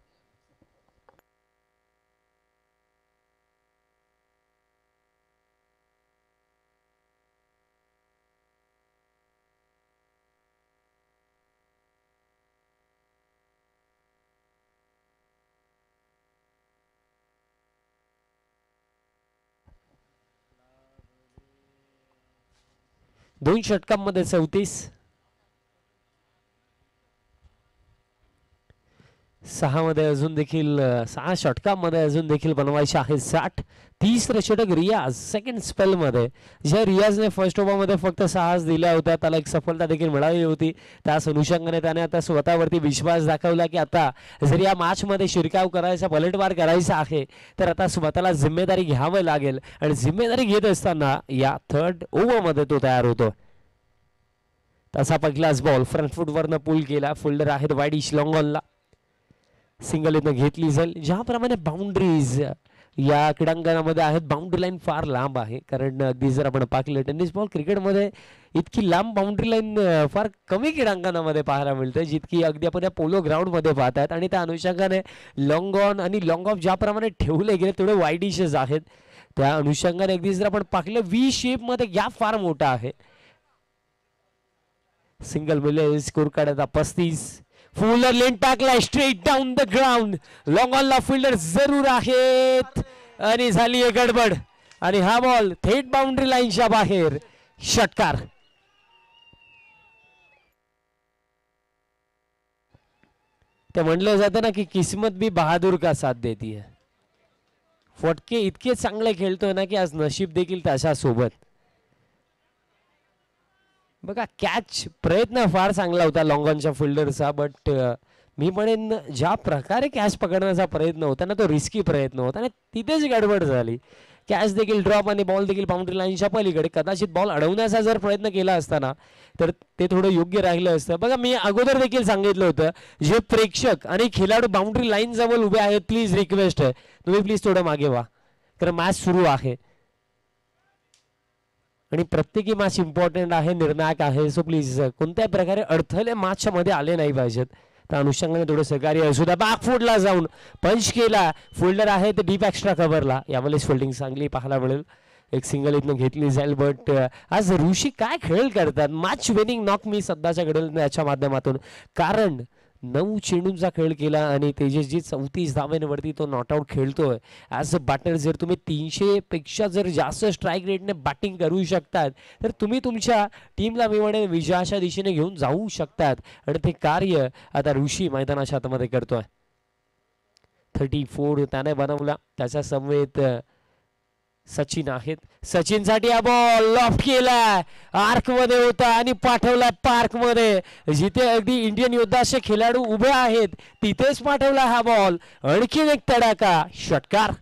दोन षटकांमध्ये चौतीस. सहा मध्ये अजून देखील सहा षटकांमध्ये अजून देखील बनवायचे आहे साठ. तिसरं षटक रियाज सेकंड स्पेल मध्ये. ज्या रियाजने फर्स्ट ओव्हर मध्ये फक्त सहाच दिल्या होत्या त्याला एक सफलता देखील मिळाली होती. त्याच अनुषंगाने त्याने आता स्वतःवरती विश्वास दाखवला की आता जर या मॅच मध्ये शिरकाव करायचा पलटवार करायचा आहे तर आता स्वतःला जिम्मेदारी घ्यावी लागेल. आणि जिम्मेदारी घेत असताना या थर्ड ओव्हर मध्ये तो तयार होतो. तसा पहिलाच बॉल फ्रंट फूट वरनं पुल केला. फोल्डर आहेत वाईडिश लॉंग ऑनला. सिंगल इथं घेतली जाईल. ज्याप्रमाणे बाउंड्रीज या क्रीडांगणामध्ये आहेत बाउंड्री लाईन फार लांब आहे. कारण अगदी जर आपण पाहिलं टेनिस बॉल क्रिकेटमध्ये इतकी लांब बाउंड्री लाईन फार कमी क्रीडांगणामध्ये पाहायला मिळते जितकी अगदी आपण या पोलो ग्राउंड मध्ये पाहतात. आणि त्या अनुषंगाने लॉंग ऑन आणि लॉंग ऑफ ज्याप्रमाणे ठेवले गेले तेवढे वाईडिशेस आहेत. त्या अनुषंगाने अगदी जर आपण पाहिलं व्ही शेप मध्ये गॅप फार मोठा आहे. सिंगल मिले. स्कोर काढता पस्तीस. फुलर लेन टाकला straight down the ground. Long ऑनला फिल्डर जरूर आहेत आणि झाली आहे गडबड आणि हा बॉल थेट बाउंड्री लाईनच्या बाहेर. षटकार. ते म्हणलं जातं ना की किस्मत भी बहादूर का साथ देती है. फटके इतके चांगले खेळतोय ना की आज नशीब देखील त्याच्या सोबत. बघा कॅच प्रयत्न फार चांगला होता लॉंगॉनच्या फिल्डरचा. बट मी म्हणेन ज्या प्रकारे कॅच पकडण्याचा प्रयत्न होता ना तो रिस्की प्रयत्न होता आणि तिथेच गडबड झाली. कॅच देखील ड्रॉप आणि बॉल देखील बाउंड्री लाईनच्या पलीकडे. कदाचित बॉल अडवण्याचा जर प्रयत्न केला असताना तर ते थोडं योग्य राहिलं असतं. बघा मी अगोदर देखील सांगितलं होतं जे प्रेक्षक आणि खेळाडू बाउंड्री लाईन जवळ उभे आहेत प्लीज रिक्वेस्ट आहे तुम्ही प्लीज थोडं मागे व्हा कारण मॅच सुरू आहे आणि प्रत्येकी मॅच इम्पॉर्टंट आहे निर्णायक आहे. सो प्लीज कोणत्याही प्रकारे अडथळे मॅचच्या मध्ये आले नाही पाहिजेत. त्या अनुषंगाने थोडं सहकार्य असू द्या. बॅक फुटला जाऊन पंच केला. फोल्डर आहे ते डीप एक्स्ट्रा कव्हरला. यावेळेस फिल्डिंग चांगली पाहायला मिळेल. एक सिंगल इथनं घेतली जाईल. बट आज ऋषी काय खेळ करतात. मॅच विनिंग नॉक मी सध्याच्या घडेल याच्या माध्यमातून. कारण नऊ चेंडूंचा खेळ केला आणि तेजसजी चौतीस धाव्यांवरती तो नॉट आउट खेळतोय. ॲज अ बॅटर जर तुम्ही तीनशे पेक्षा जर जास्त स्ट्राईक रेटने बॅटिंग करू शकतात तर तुम्ही तुमच्या टीमला मी म्हणेन विजयाच्या दिशेने घेऊन जाऊ शकतात आणि ते कार्य आता ऋषी मैदानाच्या हातामध्ये करतोय. थर्टी फोर त्याने बनवला. त्याच्या समवेत सचिन आहेत. सचिनसाठी हा बॉल लॉफ्ट केलाय, आर्क मध्ये होता आणि पाठवला पार्क मध्ये, जिथे अगदी इंडियन योद्धा असे खेळाडू उभे आहेत तिथेच पाठवला हा बॉल. आणखीन एक तडाखा, षटकार.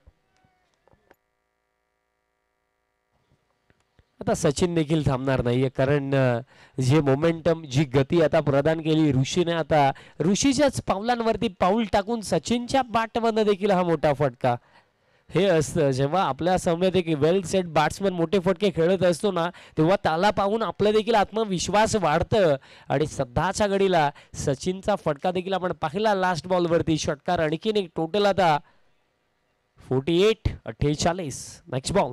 आता सचिन देखील थांबणार नाहीये, कारण जे मोमेंटम, जी गती आता प्रदान केली ऋषीने, आता ऋषीच्याच पावलांवरती पाऊल टाकून सचिनच्या बॅटमधनं देखील हा मोठा फटका. हे असतं जेव्हा आपल्या समोर एक वेल सेट बॅट्समन मोठे फटके खेळत असतो ना, तेव्हा त्याला पाहून आपलं देखील आत्मविश्वास वाढतं. आणि सध्याच्या घडीला सचिनचा फटका देखील आपण पाहिला लास्ट बॉलवरती. षटकार आणखीन एक. टोटल आता फोर्टी एट अठ्ठेचाळीस. Next ball.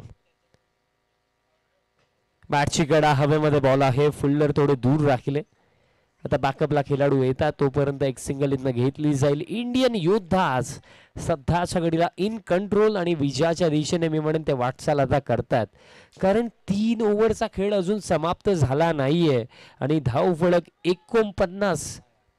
बॅटची कडा हवेमध्ये, बॉल आहे. फिल्डर थोडे दूर राखले. आता बॅकअपला खेळाडू येतात तोपर्यंत एक सिंगल इथनं घेतली जाईल. इंडियन योद्धा आज सध्याच्या घडीला इन कंट्रोल आणि विजयाच्या दिशेने मी म्हणेन ते वाटचाल आता करतात, कारण तीन ओव्हरचा खेळ अजून समाप्त झाला नाहीये आणि धाव फलक एकोणपन्नास.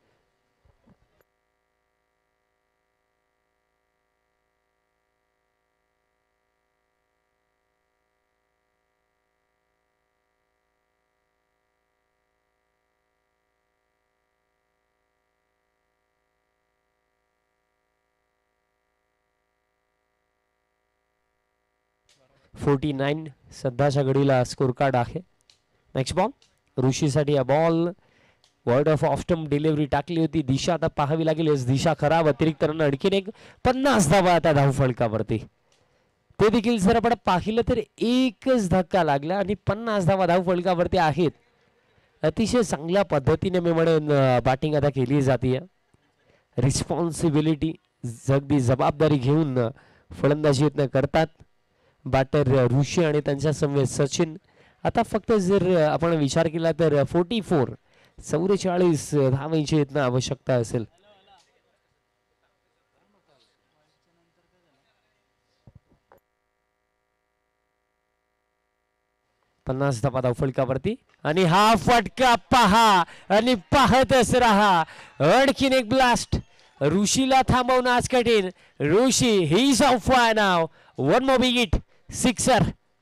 फोर्टी नाईन सध्याच्या घडीला स्कोर कार्ड आहे. Next ball. ऋषीसाठी हा बॉल वर्ड ऑफ ऑफ्टम डिलिव्हरी टाकली होती. दिशा आता पाहावी लागेल. दिशा खराब. अतिरिक्त रन आणखीन एक. पन्नास धावा आता धाव फलकावरती. ते देखील जर आपण पाहिलं तर एकच धक्का लागला आणि पन्नास धावा धाव फलकावरती आहेत. अतिशय चांगल्या पद्धतीने मी म्हणेन बॅटिंग आता केली जाते. रिस्पॉन्सिबिलिटी, अगदी जबाबदारी घेऊन फलंदाजी करतात बॅटर ऋषी आणि त्यांच्या समवेत सचिन. आता फक्त जर आपण विचार केला तर फोर्टी फोर चौवेचाळीस धावांची इथनं आवश्यकता असेल. पन्नास धावा धाव फलकावरती आणि हा फटका पहा आणि पाहतच राहा. आणखीन एक ब्लास्ट. ऋषीला थांबवणं आज कठीण. Rishi he is of fire नाव. One more big hit, sixer.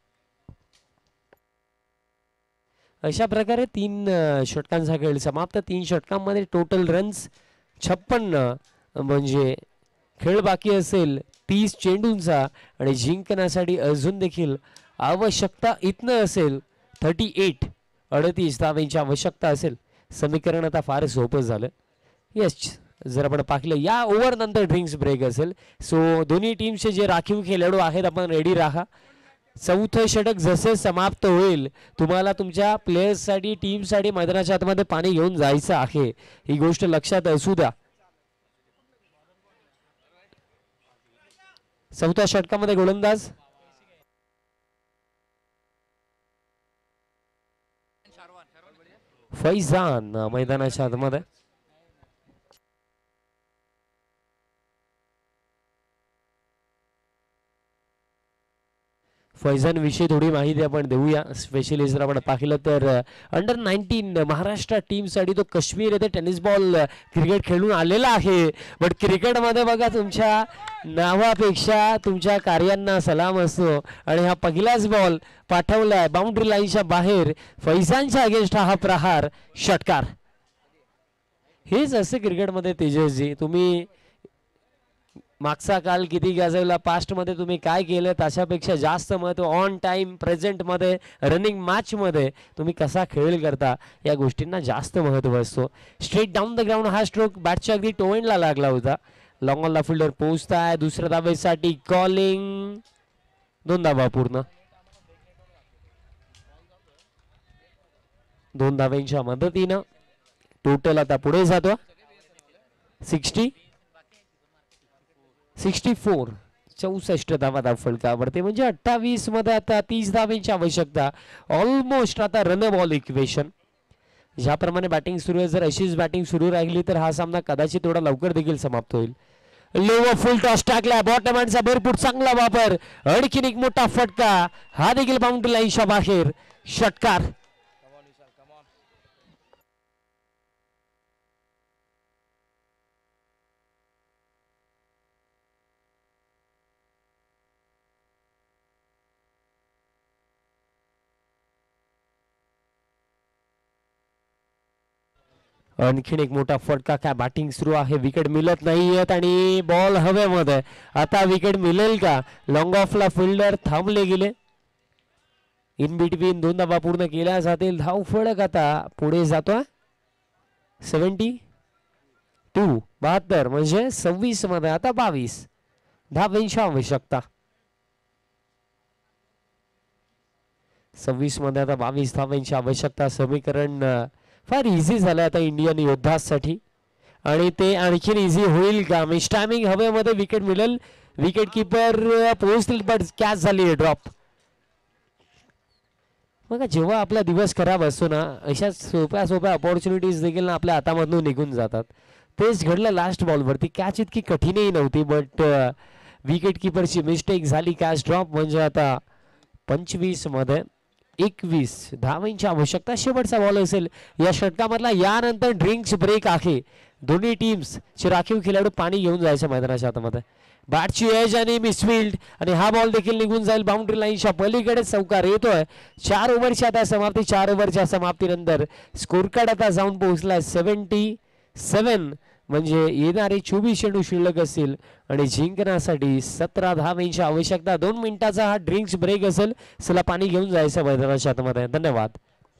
अशा प्रकारे तीन षटकांचा खेळ समाप्त. तीन षटकांमध्ये टोटल रन्स छप्पन्न, म्हणजे खेळ बाकी असेल तीस चेंडूंचा आणि जिंकण्यासाठी अजून देखील आवश्यकता इथनं असेल थर्टी एट अडतीस धावांची आवश्यकता असेल. समीकरण आता फार सोपं झालं. यस, जर आपण पाहिलं या ओव्हर नंतर ड्रिंक्स ब्रेक असेल. सो दोन्ही टीमचे जे राखीव खेळाडू आहेत आपण रेडी राहा. चौथं षटक जसे समाप्त होईल तुम्हाला तुमच्या प्लेयर्ससाठी, टीमसाठी मैदानाच्या आतमध्ये पाणी घेऊन जायचं आहे, ही गोष्ट लक्षात असू द्या. चौथ्या षटकामध्ये गोलंदाज फैजान मैदानाच्या आतमध्ये. फैजान विषयी थोडी माहिती आपण देऊया. स्पेशली जर आपण पाहिलं तर अंडर नाईन्टीन महाराष्ट्र टीमसाठी तो काश्मीर येथे टेनिस बॉल क्रिकेट खेळून आलेला आहे. बट क्रिकेटमध्ये बघा तुमच्या नावापेक्षा तुमच्या कार्यांना सलाम असतो आणि हा पहिलाच बॉल पाठवलाय बाउंड्री लाईनच्या बाहेर. फैजानच्या अगेन्स्ट हा प्रहार, षटकार. हेच असे क्रिकेटमध्ये तेजसजी, तुम्ही मागचा काल किती गाजवला, पास्ट मध्ये तुम्ही काय केलं त्याच्यापेक्षा जास्त महत्व ऑन टाइम प्रेझेंट मध्ये, रनिंग मॅच मध्ये तुम्ही कसा खेळ करता या गोष्टींना जास्त महत्व असतो. स्ट्रेट डाऊन द ग्राउंड हा स्ट्रोक बॅटच्या अगदी टोएंडला लागला होता. लॉंग ऑन ला फिल्डर पोहोचताय. दुसऱ्या धावेसाठी कॉलिंग. दोन धावा पूर्ण. दोन धाव्यांच्या मदतीनं टोटल आता पुढे जातो सिक्स्टी सिक्स्टी फोर. चौसष्ट धावा धाव फलकावरती, म्हणजे अठ्ठावीस मध्ये आता तीस धावांची आवश्यकता. ऑलमोस्ट आता रन बॉल इक्वेशन. ज्याप्रमाणे बॅटिंग सुरू आहे, जर अशीच बॅटिंग सुरू राहिली तर हा सामना कदाचित थोडा लवकर देखील समाप्त होईल. लोवर फुल टॉस टाकला. बॉटम हँडचा भरपूर चांगला वापर. आणखीन एक मोठा फटका, हा देखील बाउंड्री लाईनच्या बाहेर, षटकार. आणखीन एक मोठा फटका. काय बॅटिंग सुरू आहे. विकेट मिळत नाहीयेत आणि बॉल हवेमध्ये. आता विकेट मिळेल का. लॉंग ऑफला फिल्डर थांबले गेले. इन बिटवीन दोन धावा पूर्ण केल्या जातील. धाव फलक आता पुढे जातोय. सेव्हन्टी टू बहात्तर म्हणजे सव्वीस मध्ये आता बावीस धावांची आवश्यकता. सव्वीस मध्ये आता बावीस धावांची आवश्यकता. समीकरण फार इझी झालं आता इंडियन योद्धासाठी आणि ते आणखीन इझी होईल का. मिस टायमिंग हवेमध्ये विकेट मिळेल. विकेट किपर पोहोचतील पण कॅच झाली ड्रॉप. बघा जेव्हा आपला दिवस खराब असतो ना अशा सोप्या सोप्या अपॉर्च्युनिटीज देखील ना आपल्या हातामधून निघून जातात. तेच घडलं लास्ट बॉलवरती. कॅच इतकी कठीणही नव्हती बट विकेट किपरची मिस्टेक झाली. कॅच ड्रॉप म्हणजे आता पंचवीस मध्ये एकवीस धावांची आवश्यकता. शेवटचा बॉल असेल या षटकामधला. यानंतर ड्रिंक्स ब्रेक आहे. दोन्ही टीम्स चे राखीव खेळाडू पाणी घेऊन जायचं मैदानाच्या आतमध्ये. बॅटची एज आणि मिसफिल्ड आणि हा बॉल देखील निघून जाईल बाउंड्री लाईनच्या पलीकडे. चौकार येतोय. चार ओव्हरची आता समाप्ती. चार ओव्हरच्या समाप्तीनंतर स्कोर कार्ड आता जाऊन पोहोचलाय सेव्हन्टी सेव्हन म्हणजे येणारे चोवीस चेंडू शिल्लक असतील आणि जिंकण्यासाठी सतरा धावांची आवश्यकता. दोन मिनिटाचा हा ड्रिंक्स ब्रेक असेल. चला पाणी घेऊन जायचं मैदानाच्या आतमध्ये. धन्यवाद.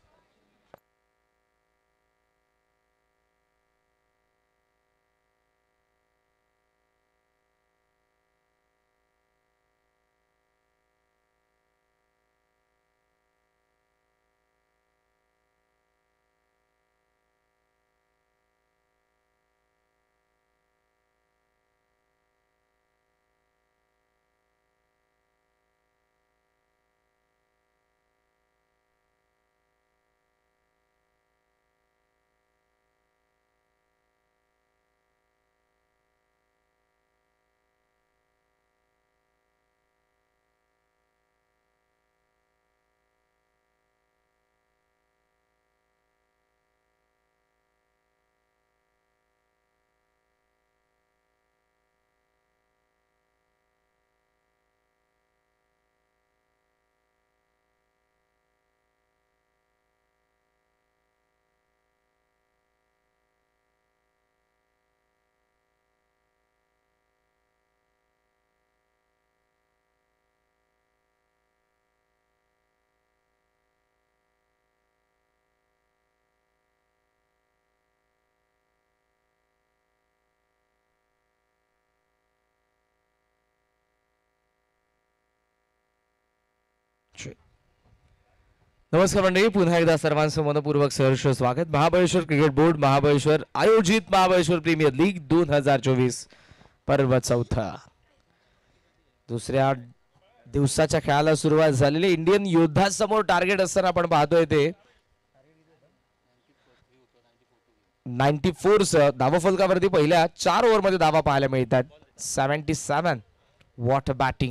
नमस्कार मंडळी. पुन्हा एकदा सर्वांचं मनपूर्वक सहर्ष स्वागत. महाबळेश्वर क्रिकेट बोर्ड महाबळेश्वर आयोजित महाबळेश्वर प्रीमियर लीग दोन हजार चोवीस पर्व चौथा दुसऱ्या दिवसाच्या खेळाला सुरुवात झालेली. इंडियन योद्धा समोर टार्गेट असताना आपण पाहतोय ते नाईन्टी फोर धावा फलकावरती पहिल्या चार ओव्हर मध्ये धावा पाहायला मिळतात. Seventy seven what batting.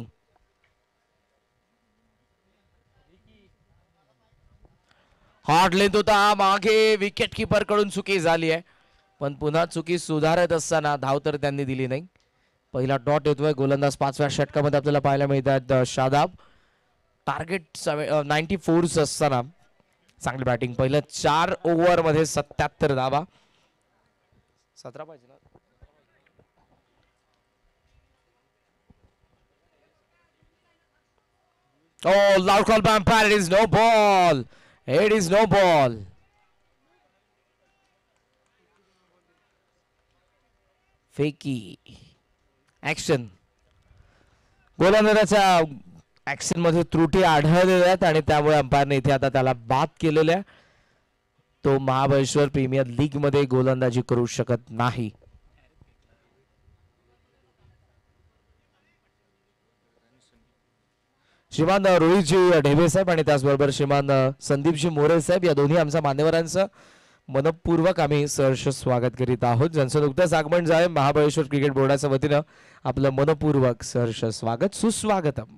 Hard length होता मागे. विकेट किपर कडून चुकी झाली आहे पण पुन्हा चुकी सुधारत असताना धाव तर त्यांनी दिली नाही. पहिला डॉट येतोय. गोलंदाज पाचव्या षटकामध्ये आपल्याला पाहायला मिळतात शादाब. टार्गेट नाईन्टी फोर असताना चांगली बॅटिंग. पहिल्या चार ओव्हर मध्ये सत्याहत्तर धावा. सतरा पाहिजे ना. Oh, loud call by umpire. It is no ball. It is no ball. Fakey. Action. गोलंदाजाच्या ऍक्शन मध्ये त्रुटी आढळलेल्या आहेत आणि त्यामुळे अंपायरने इथे आता त्याला बाद केलेल्या. तो महाबळेश्वर प्रीमियर लीग मध्ये गोलंदाजी करू शकत नाही. श्रीमान रोहितजी ढेबे साहेब आणि त्याचबरोबर श्रीमान संदीपजी मोरे साहेब या दोन्ही आमच्या मान्यवरांचं मनपूर्वक आम्ही सहर्ष स्वागत करीत आहोत. ज्यांचं नुकतंच आगमन झालं महाबळेश्वर क्रिकेट बोर्डाच्या वतीनं आपलं मनपूर्वक सहर्ष स्वागत सुस्वागतम.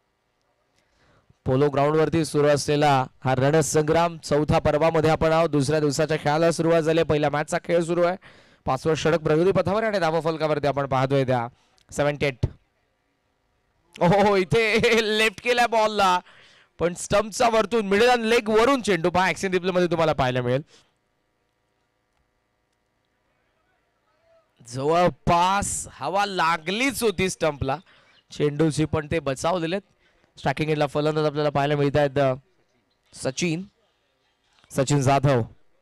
पोलो ग्राउंड वरती सुरू असलेला हा रणसंग्राम चौथा पर्वामध्ये आपण आहोत. दुसऱ्या दिवसाच्या खेळाला सुरुवात झाली. पहिल्या मॅचचा खेळ सुरू आहे. पाचवा षटक प्रगती पथावर आणि धावा फलकावरती आपण पाहतोय त्या सेव्हन्टी एट. हो इथे लेफ्ट केला बॉलला पण स्टंपचा वरतून मिडल आणि लेग वरून चेंडू पहा ऍक्शन रिप्ले मध्ये तुम्हाला पाहायला मिळेल. जवळपास हवा लागलीच होती स्टंपला चेंडूची, पण ते बचावलेले. स्ट्रायकिंग एंडला फलंदाज आपल्याला पाहायला मिळत आहेत सचिन सचिन जाधव.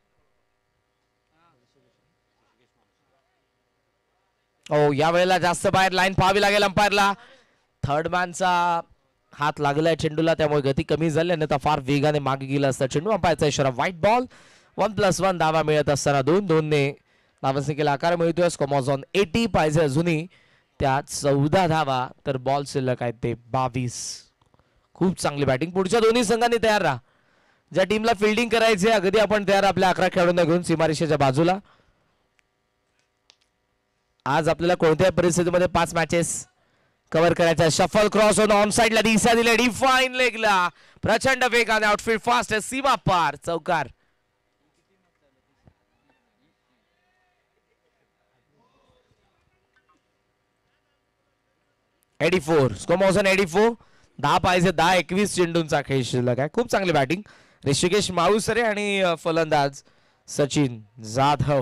ओ या वेळेला जास्त बाहेर लाईन पाहावी लागेल अंपायरला. थर्ड मॅनचा हात लागलाय चेंडूला, त्यामुळे गती कमी झाली आणि आता फार वेगाने मागे गेला असता चेंडू. अंपायरचा इशारा white ball. One plus one धावा मिळत असताना दोन दोन ने धावसंख्येला आकार मिळतोय. स्कोमॉझॉन एटी पाहिजे अजूनही त्यात चौदा धावा, तर बॉल शिल्लक आहेत ते बावीस. खूप चांगली बॅटिंग. पुढच्या दोन्ही संघांनी तयार राहा. ज्या टीमला फिल्डिंग करायची अगदी आपण तयार आपल्या अकरा खेळाडूंना घेऊन सीमारेषेच्या बाजूला. आज आपल्याला कोणत्याही परिस्थितीमध्ये पाच मॅचेस कव्हर करायचा. शफल क्रॉस ऑन ऑन साइडला दिशा दिले डिफाईन लेगला प्रचंड वेगाने आउटफील्ड फास्ट सीमा पार चौकार. एटी फोर स्कोमॉझन एटी फोर. दहा पाहिजे दहा एकवीस चेंडूंचा खेळ शिल्लक आहे. खूप चांगली बॅटिंग ऋषिकेश माळुसरे आणि फलंदाज सचिन जाधव.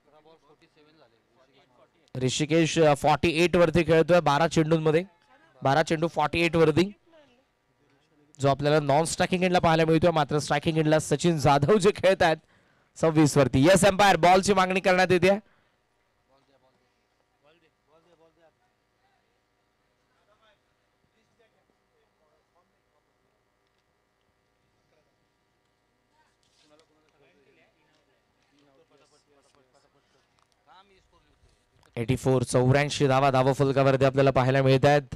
ऋषिकेश फॉर्टी एट वरती खेळतोय बारा चेंडूंमध्ये. बारा चेंडू फॉर्टी एट वरती, जो आपल्याला नॉन स्ट्रायकिंग एंडला पाहायला मिळतोय. मात्र स्ट्रायकिंग एंडला सचिन जाधव जे खेळत आहेत सव्वीस वरती. यस एम्पायर बॉलची मागणी करण्यात येते. एटी फोर चौऱ्याऐंशी धावा धावा फलकावरती आपल्याला पाहायला मिळत आहेत.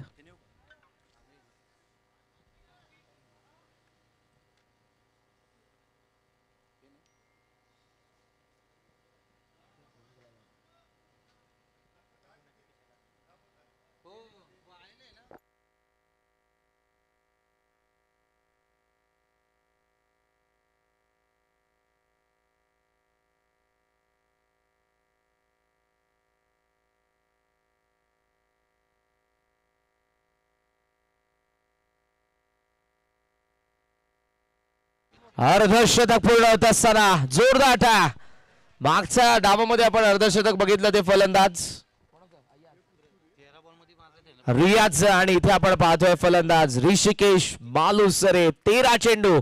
अर्धशतक पूर्ण होत असताना जोरदार अटॅक. मागच्या डावामध्ये आपण अर्धशतक बघितलं ते फलंदाज रियाज, आणि इथे आपण पाहतोय फलंदाज ऋषिकेश मालुसरे. तेरा चेंडू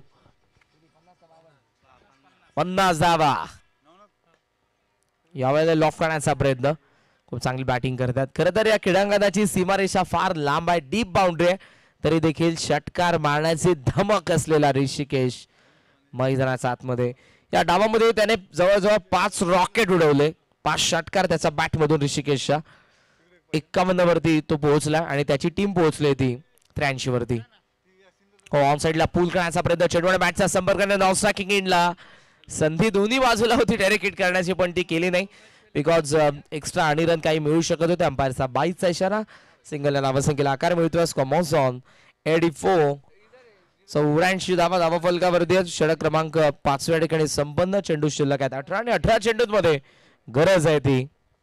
पन्नास धावा. यावेळेला लॉफ करण्याचा प्रयत्न. खूप चांगली बॅटिंग करतात. खरं तर या क्रीडांगणाची सीमारेषा फार लांब आहे, डीप बाउंड्री आहे, तरी देखील षटकार मारण्याची धमक असलेला ऋषिकेश मैदानाच्या आतमध्ये. या डावामध्ये त्याने जवळजवळ पाच रॉकेट उडवले. पाच षटकार त्याचा बॅट मधून ऋषिकेशच्या. एक्कावन्न वरती तो पोहोचला आणि त्याची टीम पोहोचली ती त्र्याऐंशी वरती. हो ऑन साइडला पूल करण्याचा प्रयत्न. चेंडू बॅटचा संपर्क नॉन स्ट्रायकिंग एंडला. संधी दोन्ही बाजूला होती डायरेक्ट हिट करण्याची, पण ती केली नाही बिकॉज एक्स्ट्रा आणि रन काही मिळू शकत होते. अंपायरचा बाईसचा इशारा. सिंगल धावसंख्येला आकार मिळतोय. स्कोमॉझॉन एटी फोर चौऱ्याऐंशी धावा धावा फलकावरती. षटक क्रमांक पाचव्या ठिकाणी संपन्न. चेंडू शिल्लक आहेत अठरा आणि अठरा चेंडूंमध्ये गरज आहे ती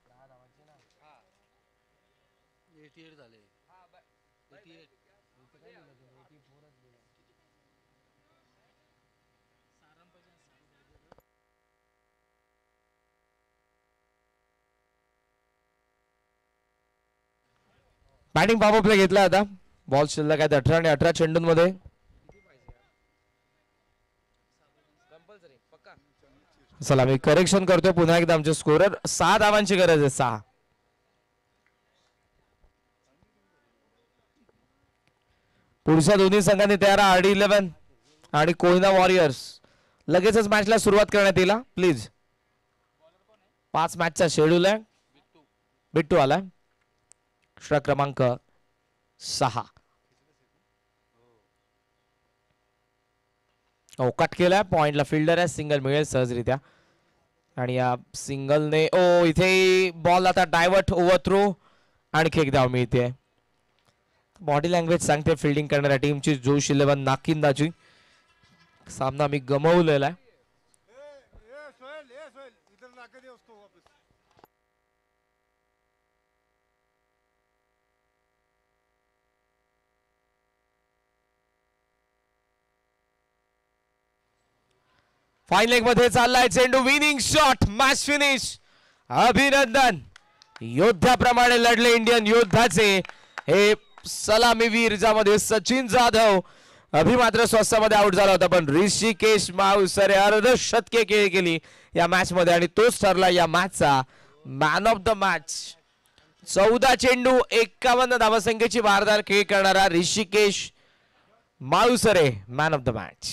बॅटिंग पॉप प्ले घेतला आता. बॉल शिल्लक आहेत अठरा आणि अठरा चेंडूंमध्ये. चला मी करेक्शन करतोय पुन्हा एकदा. आमचे स्कोरर सहा धावांची गरज आहे. सहा. पुढच्या दोन्ही संघांनी तयार आर इलेव्हन आणि कोहिना वॉरियर्स. लगेचच मॅचला सुरुवात करण्यात येईल प्लीज. पाच मॅचचा शेड्यूल आहे. बिट्टू आलाय. षटक क्रमांक सहा. ओ कट केलाय. पॉइंटला फिल्डर आहे. सिंगल मिळेल सहजरित्या. आणि या सिंगलने ओ इथे बॉल आता डायव्हर्ट ओव्हर थ्रो. आणखी एक धाव मिळते. बॉडी लँग्वेज सांगते फिल्डिंग करणाऱ्या टीमची. जोश इलेव्हन नाकिंदाची. सामना मी गमवलेला आहे. फाईन लेग मध्ये चाललाय चेंडू. Winning shot. Match finish. अभिनंदन. योद्ध्याप्रमाणे लढले इंडियन योद्धाचे हे सलामीवीर, ज्यामध्ये सचिन जाधव अभिमात्र स्वस्तामध्ये आउट झाला होता, पण ऋषिकेश माऊसरे अर्धशतके खेळी केली या मॅच मध्ये आणि तोच ठरला या मॅचचा मॅन ऑफ द मॅच. चौदा चेंडू एक्कावन्न धावसंख्येची वारदार खेळ करणारा Rishikesh Mausare man of the match.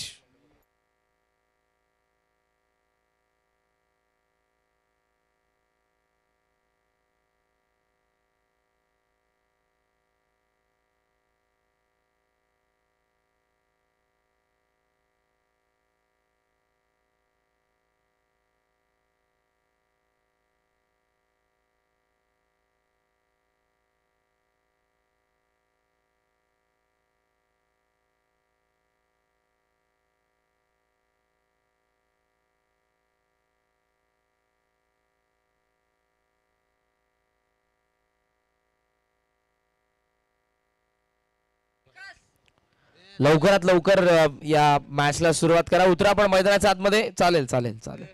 लवकरात लवकर या मॅचला सुरुवात करा. उतरा पण मैदानाच्या आतमध्ये. चालेल चालेल चालेल.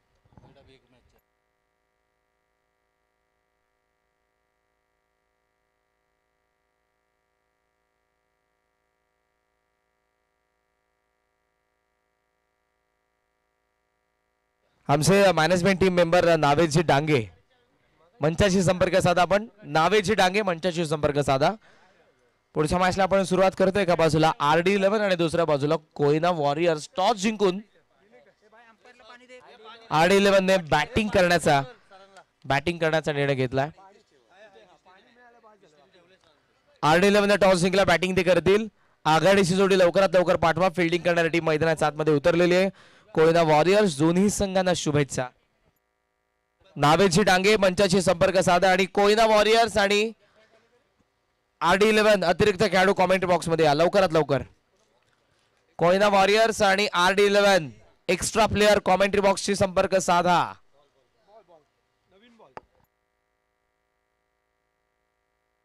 आमचे management team member Naveji Dange मंचाशी संपर्क साधा. आपण नावेजी डांगे मंचाशी संपर्क साधा. पुढच्या मॅचला आपण सुरुवात करतोय. एका बाजूला आर डी इलेव्हन आणि दुसऱ्या बाजूला कोयना वॉरियर्स. टॉस जिंकून आर डी इलेव्हन ने बॅटिंग करण्याचा बॅटिंग करण्याचा निर्णय घेतलाय. आर डी इलेव्हन ने टॉस जिंकला, बॅटिंग ते करतील. आघाडीची जोडी लवकरात लवकर पाठवा. फिल्डिंग करणारी टीम मैदानाच्या आतमध्ये उतरलेली आहे. कोयना वॉरियर्स. दोन्ही संघांना शुभेच्छा. नावेजी डांगे मंचाशी संपर्क साधा आणि कोयना वॉरियर्स आणि आर डी इलेव्हन अतिरिक्त खेळाडू कॉमेंट्री बॉक्स मध्ये या लवकरात लवकर. कोयना वॉरियर्स आणि R D eleven extra player commentary बॉक्सशी संपर्क साधा.